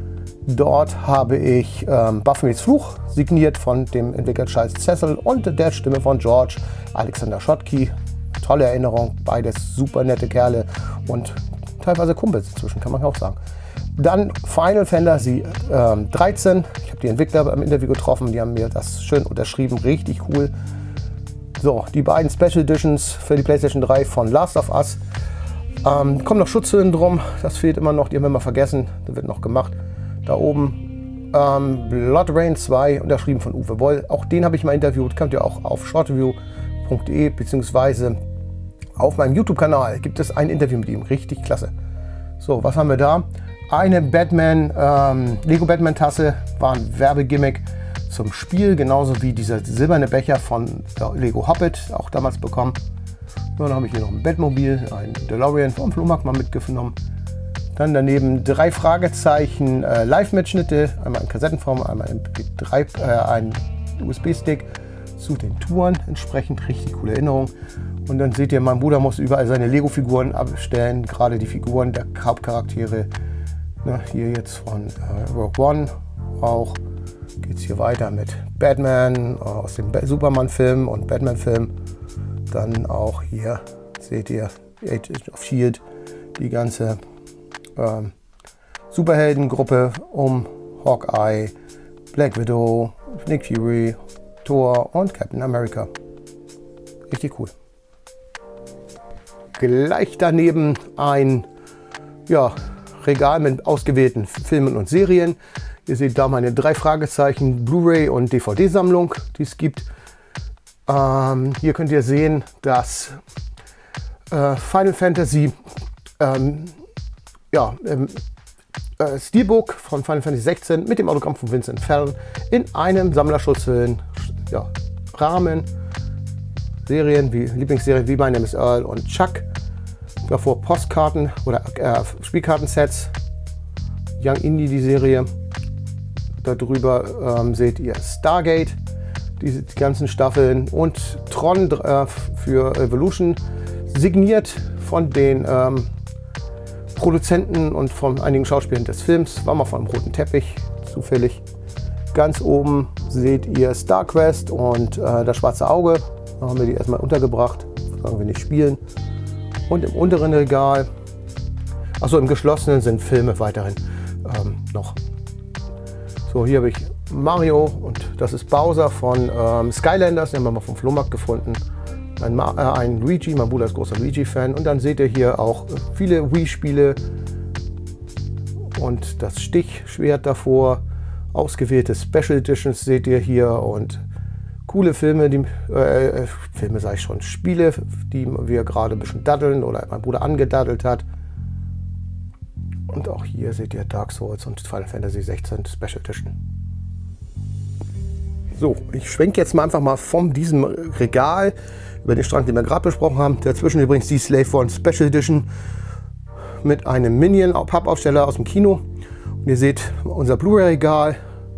Dort habe ich ähm, Buffy meets Fluch signiert von dem Entwickler Charles Cecil und der Stimme von George Alexander Schottky. Tolle Erinnerung, beides super nette Kerle und teilweise Kumpels inzwischen, kann man auch sagen. Dann Final Fantasy ähm, dreizehn. Ich habe die Entwickler beim Interview getroffen, die haben mir das schön unterschrieben, richtig cool. So, die beiden Special Editions für die PlayStation drei von Last of Us. Ähm, kommen noch Schutzhüllen drum, das fehlt immer noch, die haben wir mal vergessen, das wird noch gemacht. Da oben ähm, Blood Rain zwei, unterschrieben von Uwe Boll. Auch den habe ich mal interviewt. Könnt ihr auch auf shortreview punkt de bzw. auf meinem YouTube-Kanal gibt es ein Interview mit ihm. Richtig klasse. So, was haben wir da? Eine Batman, ähm, Lego Batman Tasse, war ein Werbegimmick zum Spiel. Genauso wie dieser silberne Becher von Lego Hobbit, auch damals bekommen. So, dann habe ich hier noch ein Batmobil, ein DeLorean vom Flohmarkt mal mitgenommen. Dann daneben drei Fragezeichen äh, Live-Mitschnitte, einmal in Kassettenform, einmal in M P drei, äh, ein U S B-Stick zu den Touren, entsprechend richtig coole Erinnerung. Und dann seht ihr, mein Bruder muss überall seine Lego-Figuren abstellen, gerade die Figuren der Hauptcharaktere. Na, hier jetzt von äh, Rogue One, auch geht es hier weiter mit Batman äh, aus dem Superman-Film und Batman-Film. Dann auch hier seht ihr Agents of S H I E L D, die ganze Ähm, Superheldengruppe um Hawkeye, Black Widow, Nick Fury, Thor und Captain America. Richtig cool. Gleich daneben ein ja, Regal mit ausgewählten Filmen und Serien. Ihr seht da meine drei Fragezeichen Blu-ray und D V D-Sammlung, die es gibt. Ähm, hier könnt ihr sehen, dass äh, Final Fantasy ähm, Ja, ähm, äh, Steelbook von Final Fantasy sechzehn mit dem Autogramm von Vincent Fallon in einem Sammlerschutzhüllen ja, Rahmen. Serien wie Lieblingsserien wie My Name is Earl und Chuck. Davor Postkarten oder äh, Spielkartensets. Young Indie, die Serie. Darüber ähm, seht ihr Stargate, die, die ganzen Staffeln und Tron äh, für Evolution, signiert von den ähm, Produzenten und von einigen Schauspielern des Films, war mal von einem roten Teppich, zufällig. Ganz oben seht ihr StarQuest und äh, das schwarze Auge. Da haben wir die erstmal untergebracht, sagen wir nicht spielen. Und im unteren Regal, achso, im geschlossenen sind Filme weiterhin ähm, noch. So, hier habe ich Mario und das ist Bowser von ähm, Skylanders, den haben wir mal vom Flohmarkt gefunden. Ein, äh, ein Luigi, mein Bruder ist großer Luigi-Fan. Und dann seht ihr hier auch viele Wii-Spiele und das Stichschwert davor. Ausgewählte Special Editions seht ihr hier und coole Filme, die, äh, Filme sage ich schon, Spiele, die wir gerade ein bisschen daddeln oder mein Bruder angedaddelt hat. Und auch hier seht ihr Dark Souls und Final Fantasy sechzehn Special Edition. So, ich schwenke jetzt mal einfach mal von diesem Regal über den Schrank, den wir gerade besprochen haben. Dazwischen übrigens die Slave One Special Edition mit einem Minion-Pappaufsteller aus dem Kino. Und ihr seht unser Blu-ray-Regal.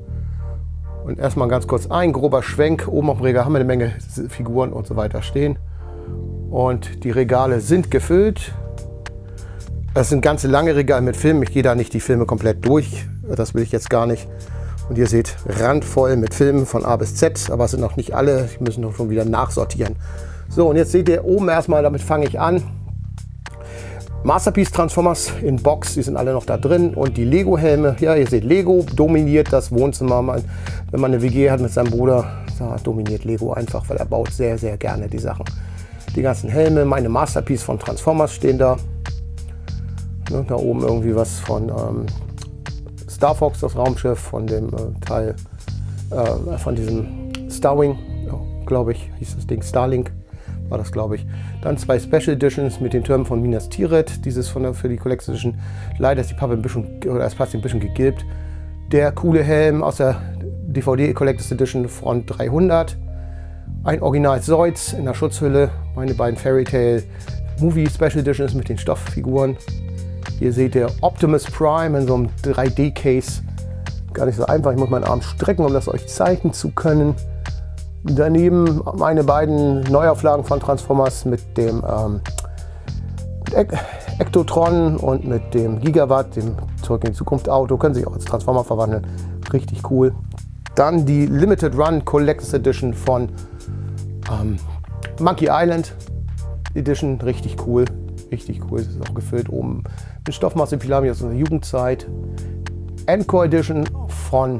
Und erstmal ganz kurz ein grober Schwenk. Oben auf dem Regal haben wir eine Menge Figuren und so weiter stehen. Und die Regale sind gefüllt. Das sind ganze lange Regale mit Filmen. Ich gehe da nicht die Filme komplett durch. Das will ich jetzt gar nicht. Und ihr seht randvoll mit Filmen von A bis Z. Aber es sind noch nicht alle. Die müssen noch schon wieder nachsortieren. So, und jetzt seht ihr oben erstmal, damit fange ich an. Masterpiece Transformers in Box, die sind alle noch da drin. Und die Lego-Helme, ja, ihr seht, Lego dominiert das Wohnzimmer. Man, wenn man eine W G hat mit seinem Bruder, da dominiert Lego einfach, weil er baut sehr, sehr gerne die Sachen. Die ganzen Helme, meine Masterpiece von Transformers stehen da. Ne, da oben irgendwie was von ähm, Star Fox, das Raumschiff, von dem äh, Teil, äh, von diesem Starwing, ja, glaube ich, hieß das Ding, Starlink. War das, glaube ich. Dann zwei Special Editions mit den Türmen von Minas Tirith. Dieses von der, für die Collector's Edition. Leider ist die Pappe ein bisschen, oder das Plastik ein bisschen gegilbt. Der coole Helm aus der D V D Collector's Edition Front dreihundert. Ein Original Zoids in der Schutzhülle. Meine beiden Fairy Tail Movie Special Editions mit den Stofffiguren. Hier seht ihr Optimus Prime in so einem drei D Case. Gar nicht so einfach. Ich muss meinen Arm strecken, um das euch zeigen zu können. Daneben meine beiden Neuauflagen von Transformers mit dem ähm, mit Ektotron und mit dem Gigawatt, dem Zurück in die Zukunft Auto. Können sich auch als Transformer verwandeln. Richtig cool. Dann die Limited Run Collector's Edition von ähm, Monkey Island Edition. Richtig cool. Richtig cool. Das ist auch gefüllt oben mit Stoffmassepilami aus unserer Jugendzeit. Encore Edition von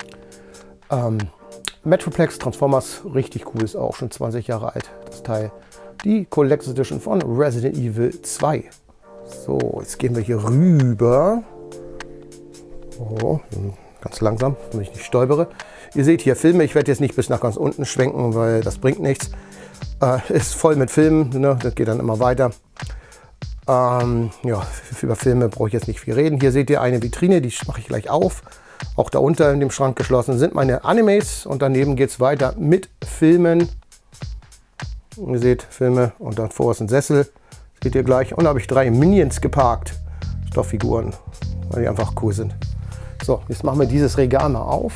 ähm, Metroplex Transformers, richtig cool, ist auch schon zwanzig Jahre alt, das Teil. Die Collector's Edition von Resident Evil zwei. So, jetzt gehen wir hier rüber. Oh, ganz langsam, damit ich nicht stolpere. Ihr seht hier Filme, ich werde jetzt nicht bis nach ganz unten schwenken, weil das bringt nichts. Äh, ist voll mit Filmen, ne? Das geht dann immer weiter. Ähm, ja, über Filme brauche ich jetzt nicht viel reden. Hier seht ihr eine Vitrine, die mache ich gleich auf. Auch da unter in dem Schrank geschlossen sind meine Animes und daneben geht es weiter mit Filmen. Ihr seht Filme und dann vor ist ein Sessel. Das seht ihr gleich. Und da habe ich drei Minions geparkt. Stofffiguren, weil die einfach cool sind. So, jetzt machen wir dieses Regal mal auf.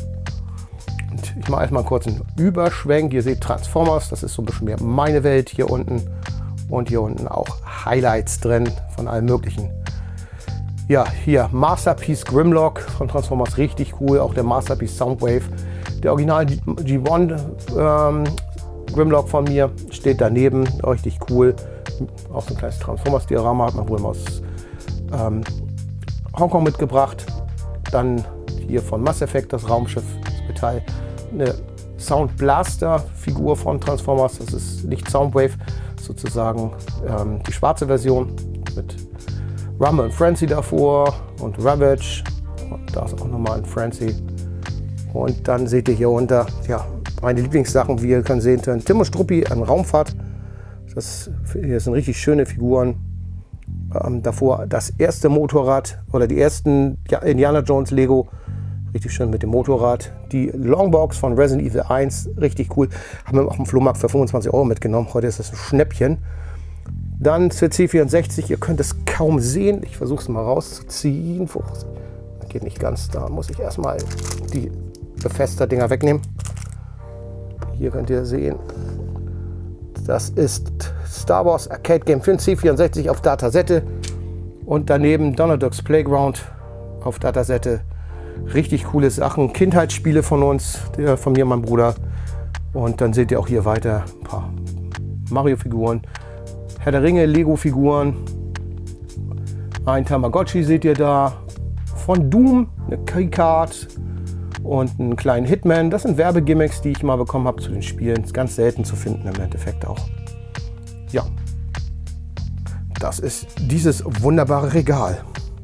Und ich mache erstmal kurz einen Überschwenk. Ihr seht Transformers, das ist so ein bisschen mehr meine Welt hier unten. Und hier unten auch Highlights drin von allem Möglichen. Ja, hier Masterpiece Grimlock von Transformers, richtig cool. Auch der Masterpiece Soundwave. Der Original G eins ähm, Grimlock von mir steht daneben, richtig cool. Auch so ein kleines Transformers-Diorama hat man wohl aus ähm, Hongkong mitgebracht. Dann hier von Mass Effect das Raumschiff, das Metall. Eine Sound Blaster Figur von Transformers, das ist nicht Soundwave, sozusagen ähm, die schwarze Version mit Rumble und Frenzy davor und Ravage. Und da ist auch nochmal ein Frenzy. Und dann seht ihr hier unter, ja, meine Lieblingssachen, wie ihr könnt sehen könnt. Tim und Struppi an Raumfahrt. Das hier sind richtig schöne Figuren. Ähm, davor das erste Motorrad oder die ersten ja, Indiana Jones Lego. Richtig schön mit dem Motorrad. Die Longbox von Resident Evil eins, richtig cool. Haben wir auf dem Flohmarkt für fünfundzwanzig Euro mitgenommen. Heute ist das ein Schnäppchen. Dann zur C vierundsechzig, ihr könnt es kaum sehen. Ich versuche es mal rauszuziehen. Das geht nicht ganz, da muss ich erstmal die Befester-Dinger wegnehmen. Hier könnt ihr sehen, das ist Star Wars Arcade Game für den C vierundsechzig auf Datasette. Und daneben Donald Duck's Playground auf Datasette. Richtig coole Sachen, Kindheitsspiele von uns, der, von mir und meinem Bruder. Und dann seht ihr auch hier weiter ein paar Mario-Figuren. Herr der Ringe, Lego-Figuren. Ein Tamagotchi seht ihr da. Von Doom, eine Keycard. und einen kleinen Hitman. Das sind Werbegimmicks, die ich mal bekommen habe zu den Spielen. Ist ganz selten zu finden im Endeffekt auch. Ja, das ist dieses wunderbare Regal.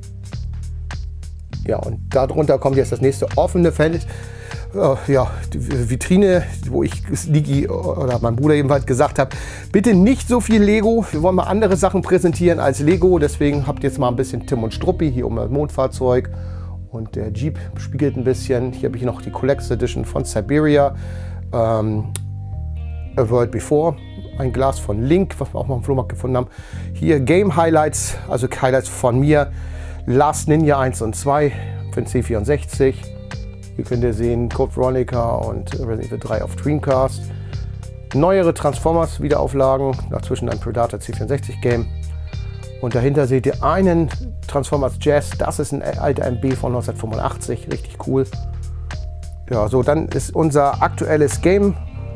Ja, und darunter kommt jetzt das nächste offene Feld. Äh, ja, die Vitrine, wo ich Niki oder mein Bruder ebenfalls gesagt habe, bitte nicht so viel Lego. Wir wollen mal andere Sachen präsentieren als Lego. Deswegen habt ihr jetzt mal ein bisschen Tim und Struppi hier um das Mondfahrzeug. Und der Jeep spiegelt ein bisschen. Hier habe ich noch die Collector's Edition von Siberia. Ähm, A World Before. Ein Glas von Link, was wir auch mal im Flohmarkt gefunden haben. Hier Game Highlights, also Highlights von mir. Last Ninja eins und zwei für den C vierundsechzig. Hier könnt ihr sehen Code Veronica und Resident Evil drei auf Dreamcast. Neuere Transformers Wiederauflagen, dazwischen ein Predator C vierundsechzig Game. Und dahinter seht ihr einen Transformers Jazz, das ist ein alter M B von neunzehnhundertfünfundachtzig, richtig cool. Ja, so, dann ist unser aktuelles Game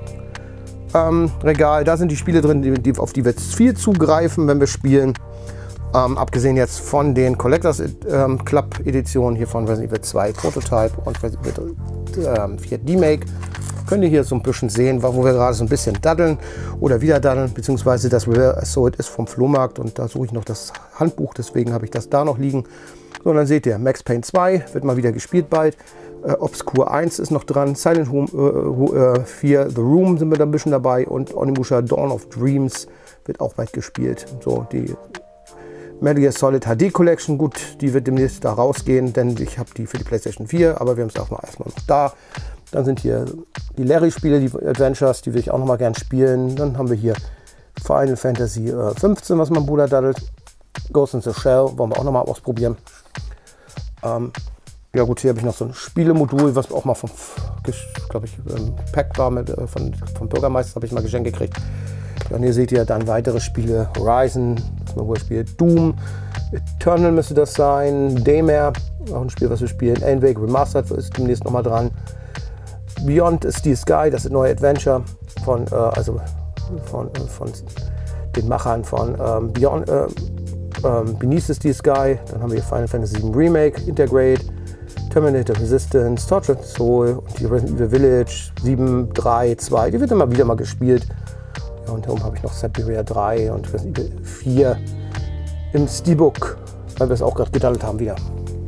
ähm, Regal, da sind die Spiele drin, die, auf die wir viel zugreifen, wenn wir spielen. Ähm, abgesehen jetzt von den Collectors ähm, Club Editionen hier von Resident Evil zwei Prototype und Resident Evil ähm, vier D-Make. Könnt ihr hier so ein bisschen sehen, wo wir gerade so ein bisschen daddeln oder wieder daddeln, beziehungsweise das Reverse Assault ist vom Flohmarkt und da suche ich noch das Handbuch, deswegen habe ich das da noch liegen. So, und dann seht ihr, Max Payne zwei wird mal wieder gespielt bald, äh, Obscure eins ist noch dran, Silent Hill äh, vier, The Room sind wir da ein bisschen dabei und Onimusha Dawn of Dreams wird auch bald gespielt. So, die Metal Gear Solid H D Collection, gut, die wird demnächst da rausgehen, denn ich habe die für die PlayStation vier, aber wir haben es auch mal erstmal noch da. Dann sind hier die Larry-Spiele, die Adventures, die will ich auch noch mal gern spielen. Dann haben wir hier Final Fantasy äh, fünfzehn, was mein Bruder daddelt. Ghost in the Shell, wollen wir auch noch mal ausprobieren. Ähm, ja gut, hier habe ich noch so ein Spielemodul, was auch mal vom, glaube ich, ähm, Pack war, mit, äh, von, vom Bürgermeister habe ich mal geschenkt gekriegt. Ja, und hier seht ihr dann weitere Spiele, Horizon, was man wohl spielt, Doom, Eternal müsste das sein, Daymare, auch ein Spiel, was wir spielen, Alan Wake Remastered ist demnächst noch mal dran. Beyond is the Sky, das ist ein neues Adventure von, äh, also von, äh, von den Machern von ähm, Beyond, äh, ähm, Beneath is the Sky. Dann haben wir hier Final Fantasy sieben Remake, Integrate, Terminator Resistance, Tortured Soul und die Resident Evil Village sieben, drei, zwei. Die wird immer wieder mal gespielt. Ja, und darum habe ich noch Siberia drei und Resident Evil vier im Steelbook, weil wir es auch gerade gedaddelt haben wieder.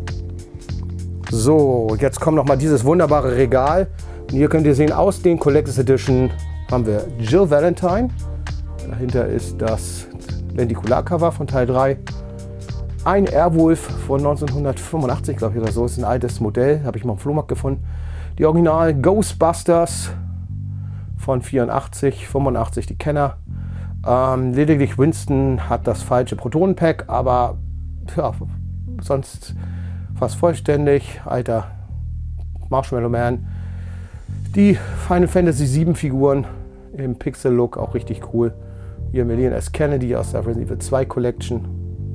So, jetzt kommt noch mal dieses wunderbare Regal. Und hier könnt ihr sehen, aus den Collector's Edition haben wir Jill Valentine. Dahinter ist das Lenticular-Cover von Teil drei. Ein Airwolf von neunzehnhundertfünfundachtzig, glaube ich, oder so. Ist ein altes Modell, habe ich mal im Flohmarkt gefunden. Die Original Ghostbusters von vierundachtzig, fünfundachtzig, die Kenner. Ähm, lediglich Winston hat das falsche Protonenpack, aber ja, sonst fast vollständig. Alter Marshmallow Man. Die Final Fantasy sieben Figuren im Pixel-Look, auch richtig cool. Hier Million S. Kennedy aus der Resident Evil zwei Collection.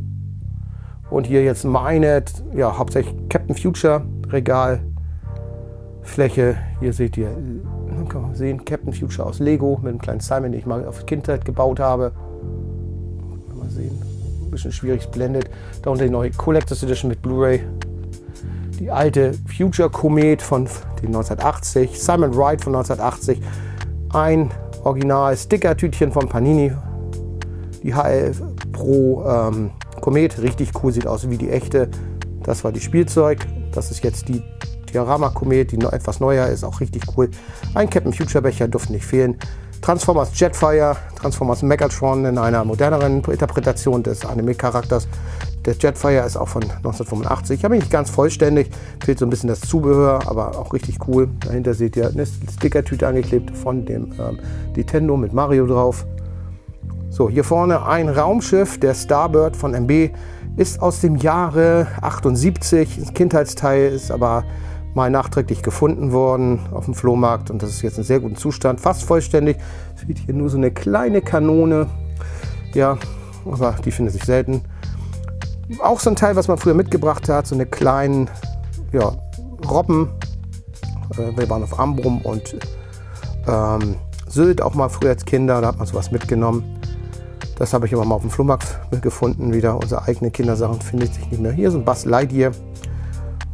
Und hier jetzt meine, ja, hauptsächlich Captain Future Regal. Fläche, hier seht ihr, kann man sehen, Captain Future aus Lego mit einem kleinen Simon, den ich mal auf Kindheit gebaut habe. Mal sehen, ein bisschen schwierig blendet. Darunter die neue Collector's Edition mit Blu-ray. Die alte Future Comet von den neunzehnhundertachtzig, Simon Wright von neunzehnhundertachtzig, ein Original Sticker-Tütchen von Panini, die H L Pro ähm, Comet, richtig cool, sieht aus wie die echte. Das war die Spielzeug, das ist jetzt die Diorama Comet, die noch etwas neuer ist, auch richtig cool. Ein Captain Future Becher durfte nicht fehlen. Transformers Jetfire, Transformers Megatron in einer moderneren Interpretation des Anime-Charakters. Der Jetfire ist auch von neunzehnhundertfünfundachtzig. Ich habe ihn nicht ganz vollständig, fehlt so ein bisschen das Zubehör, aber auch richtig cool. Dahinter seht ihr eine Stickertüte angeklebt von dem ähm, Nintendo mit Mario drauf. So, hier vorne ein Raumschiff, der Starbird von M B, ist aus dem Jahre achtundsiebzig. Ein Kindheitsteil, ist aber mal nachträglich gefunden worden auf dem Flohmarkt und das ist jetzt in sehr gutem Zustand, fast vollständig. Es sieht hier nur so eine kleine Kanone, ja, aber die findet sich selten. Auch so ein Teil, was man früher mitgebracht hat, so eine kleinen, ja, Robben. Wir waren auf Ambrum und ähm, Sylt auch mal früher als Kinder, da hat man sowas mitgenommen. Das habe ich immer mal auf dem Flohmarkt gefunden wieder. Unsere eigenen Kindersachen findet sich nicht mehr. Hier so ein Buzz Lightyear.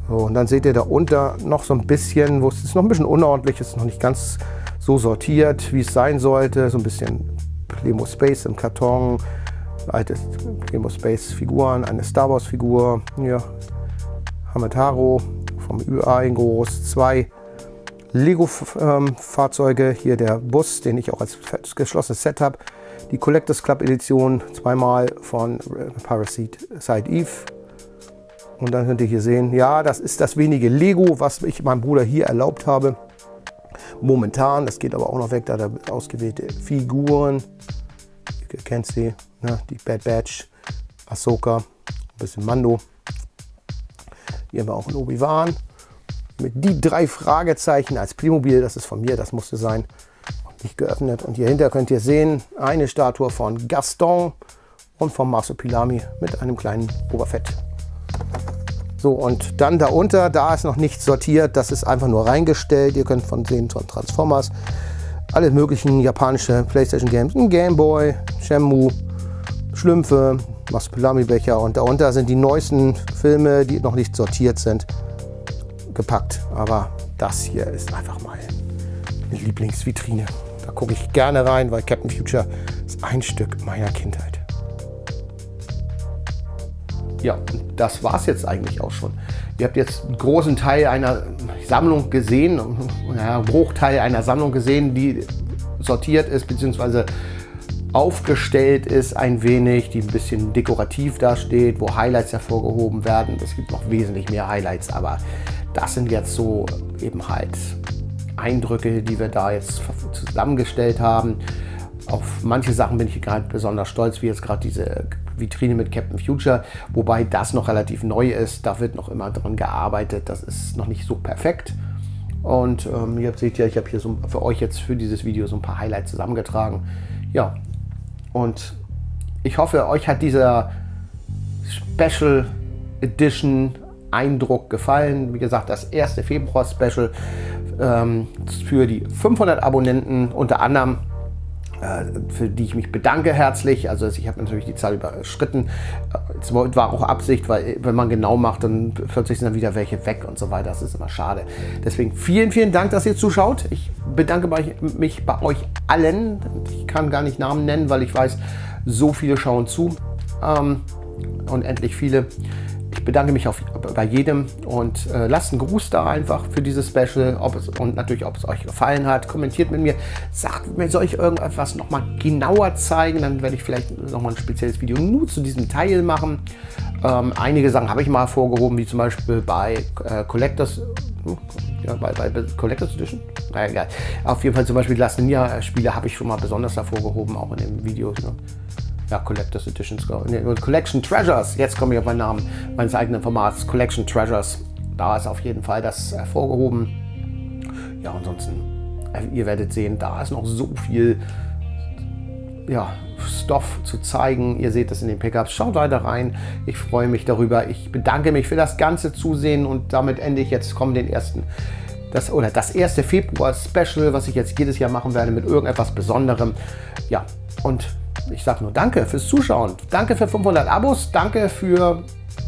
So, und dann seht ihr da unter noch so ein bisschen, wo es ist noch ein bisschen unordentlich, ist noch nicht ganz so sortiert, wie es sein sollte. So ein bisschen Playmo Space im Karton, alte Playmo Space Figuren, eine Star Wars Figur, hier Hamataro vom Ü A in groß, zwei Lego ähm, Fahrzeuge, hier der Bus, den ich auch als geschlossenes Set habe, die Collectors Club Edition, zweimal von Parasite Side Eve. Und dann könnt ihr hier sehen, ja, das ist das wenige Lego, was ich meinem Bruder hier erlaubt habe. Momentan, das geht aber auch noch weg, da da ausgewählte Figuren. Ihr kennt sie, ne? Die Bad Batch, Ahsoka, ein bisschen Mando. Hier haben wir auch einen Obi-Wan. Mit die drei Fragezeichen als Playmobil, das ist von mir, das musste sein. Nicht geöffnet. Und hier hinter könnt ihr sehen, eine Statue von Gaston und von Marsupilami mit einem kleinen Boba Fett. So, und dann darunter, da ist noch nichts sortiert, das ist einfach nur reingestellt. Ihr könnt von sehen von Transformers, alle möglichen japanische PlayStation Games, ein Game Boy, Shenmue, Schlümpfe, Marsupilami-Becher und darunter sind die neuesten Filme, die noch nicht sortiert sind, gepackt. Aber das hier ist einfach mal eine Lieblingsvitrine. Da gucke ich gerne rein, weil Captain Future ist ein Stück meiner Kindheit. Ja, und das war es jetzt eigentlich auch schon. Ihr habt jetzt einen großen Teil einer Sammlung gesehen, naja, einen Bruchteil einer Sammlung gesehen, die sortiert ist bzw. aufgestellt ist ein wenig, die ein bisschen dekorativ dasteht, wo Highlights hervorgehoben werden. Es gibt noch wesentlich mehr Highlights, aber das sind jetzt so eben halt Eindrücke, die wir da jetzt zusammengestellt haben. Auf manche Sachen bin ich gerade besonders stolz, wie jetzt gerade diese Vitrine mit Captain Future, wobei das noch relativ neu ist. Da wird noch immer dran gearbeitet. Das ist noch nicht so perfekt. Und ähm, ihr seht ja, ich habe hier so für euch jetzt für dieses Video so ein paar Highlights zusammengetragen. Ja, und ich hoffe, euch hat dieser Special Edition Eindruck gefallen. Wie gesagt, das erste Februar Special ähm, für die fünfhundert Abonnenten, unter anderem für die ich mich bedanke herzlich. Also ich habe natürlich die Zahl überschritten. Es war auch Absicht, weil wenn man genau macht, dann plötzlich sind dann wieder welche weg und so weiter. Das ist immer schade. Deswegen vielen, vielen Dank, dass ihr zuschaut. Ich bedanke mich bei euch allen. Ich kann gar nicht Namen nennen, weil ich weiß, so viele schauen zu. Ähm, unendlich viele. Ich bedanke mich auf, bei jedem und äh, lasst einen Gruß da einfach für dieses Special, ob es, und natürlich, ob es euch gefallen hat. Kommentiert mit mir, sagt mir, soll ich irgendetwas noch mal genauer zeigen, dann werde ich vielleicht noch mal ein spezielles Video nur zu diesem Teil machen. Ähm, einige Sachen habe ich mal hervorgehoben, wie zum Beispiel bei äh, Collectors, ja, bei, bei Collectors Edition. Naja, egal. Auf jeden Fall zum Beispiel die Last Ninja Spiele habe ich schon mal besonders hervorgehoben, auch in den Videos. Ne? Ja, Collectors Editions, Collection Treasures, jetzt komme ich auf meinen Namen, meines eigenen Formats, Collection Treasures, da ist auf jeden Fall das hervorgehoben. Ja, ansonsten, ihr werdet sehen, da ist noch so viel ja, Stoff zu zeigen, ihr seht das in den Pickups, schaut weiter rein, ich freue mich darüber, ich bedanke mich für das ganze Zusehen und damit ende ich jetzt, kommen den ersten, das, oder das erste Februar Special, was ich jetzt jedes Jahr machen werde mit irgendetwas Besonderem, ja, und ich sage nur danke fürs Zuschauen, danke für fünfhundert Abos, danke für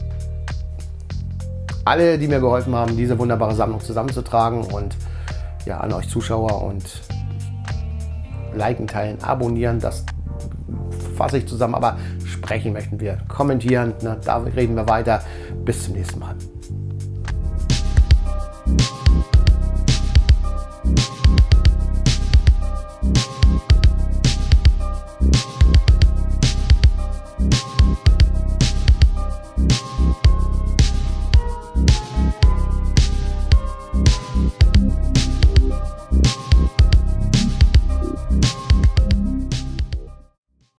alle, die mir geholfen haben, diese wunderbare Sammlung zusammenzutragen und ja, an euch Zuschauer und liken, teilen, abonnieren, das fasse ich zusammen, aber sprechen möchten wir, kommentieren, ne, da reden wir weiter, bis zum nächsten Mal.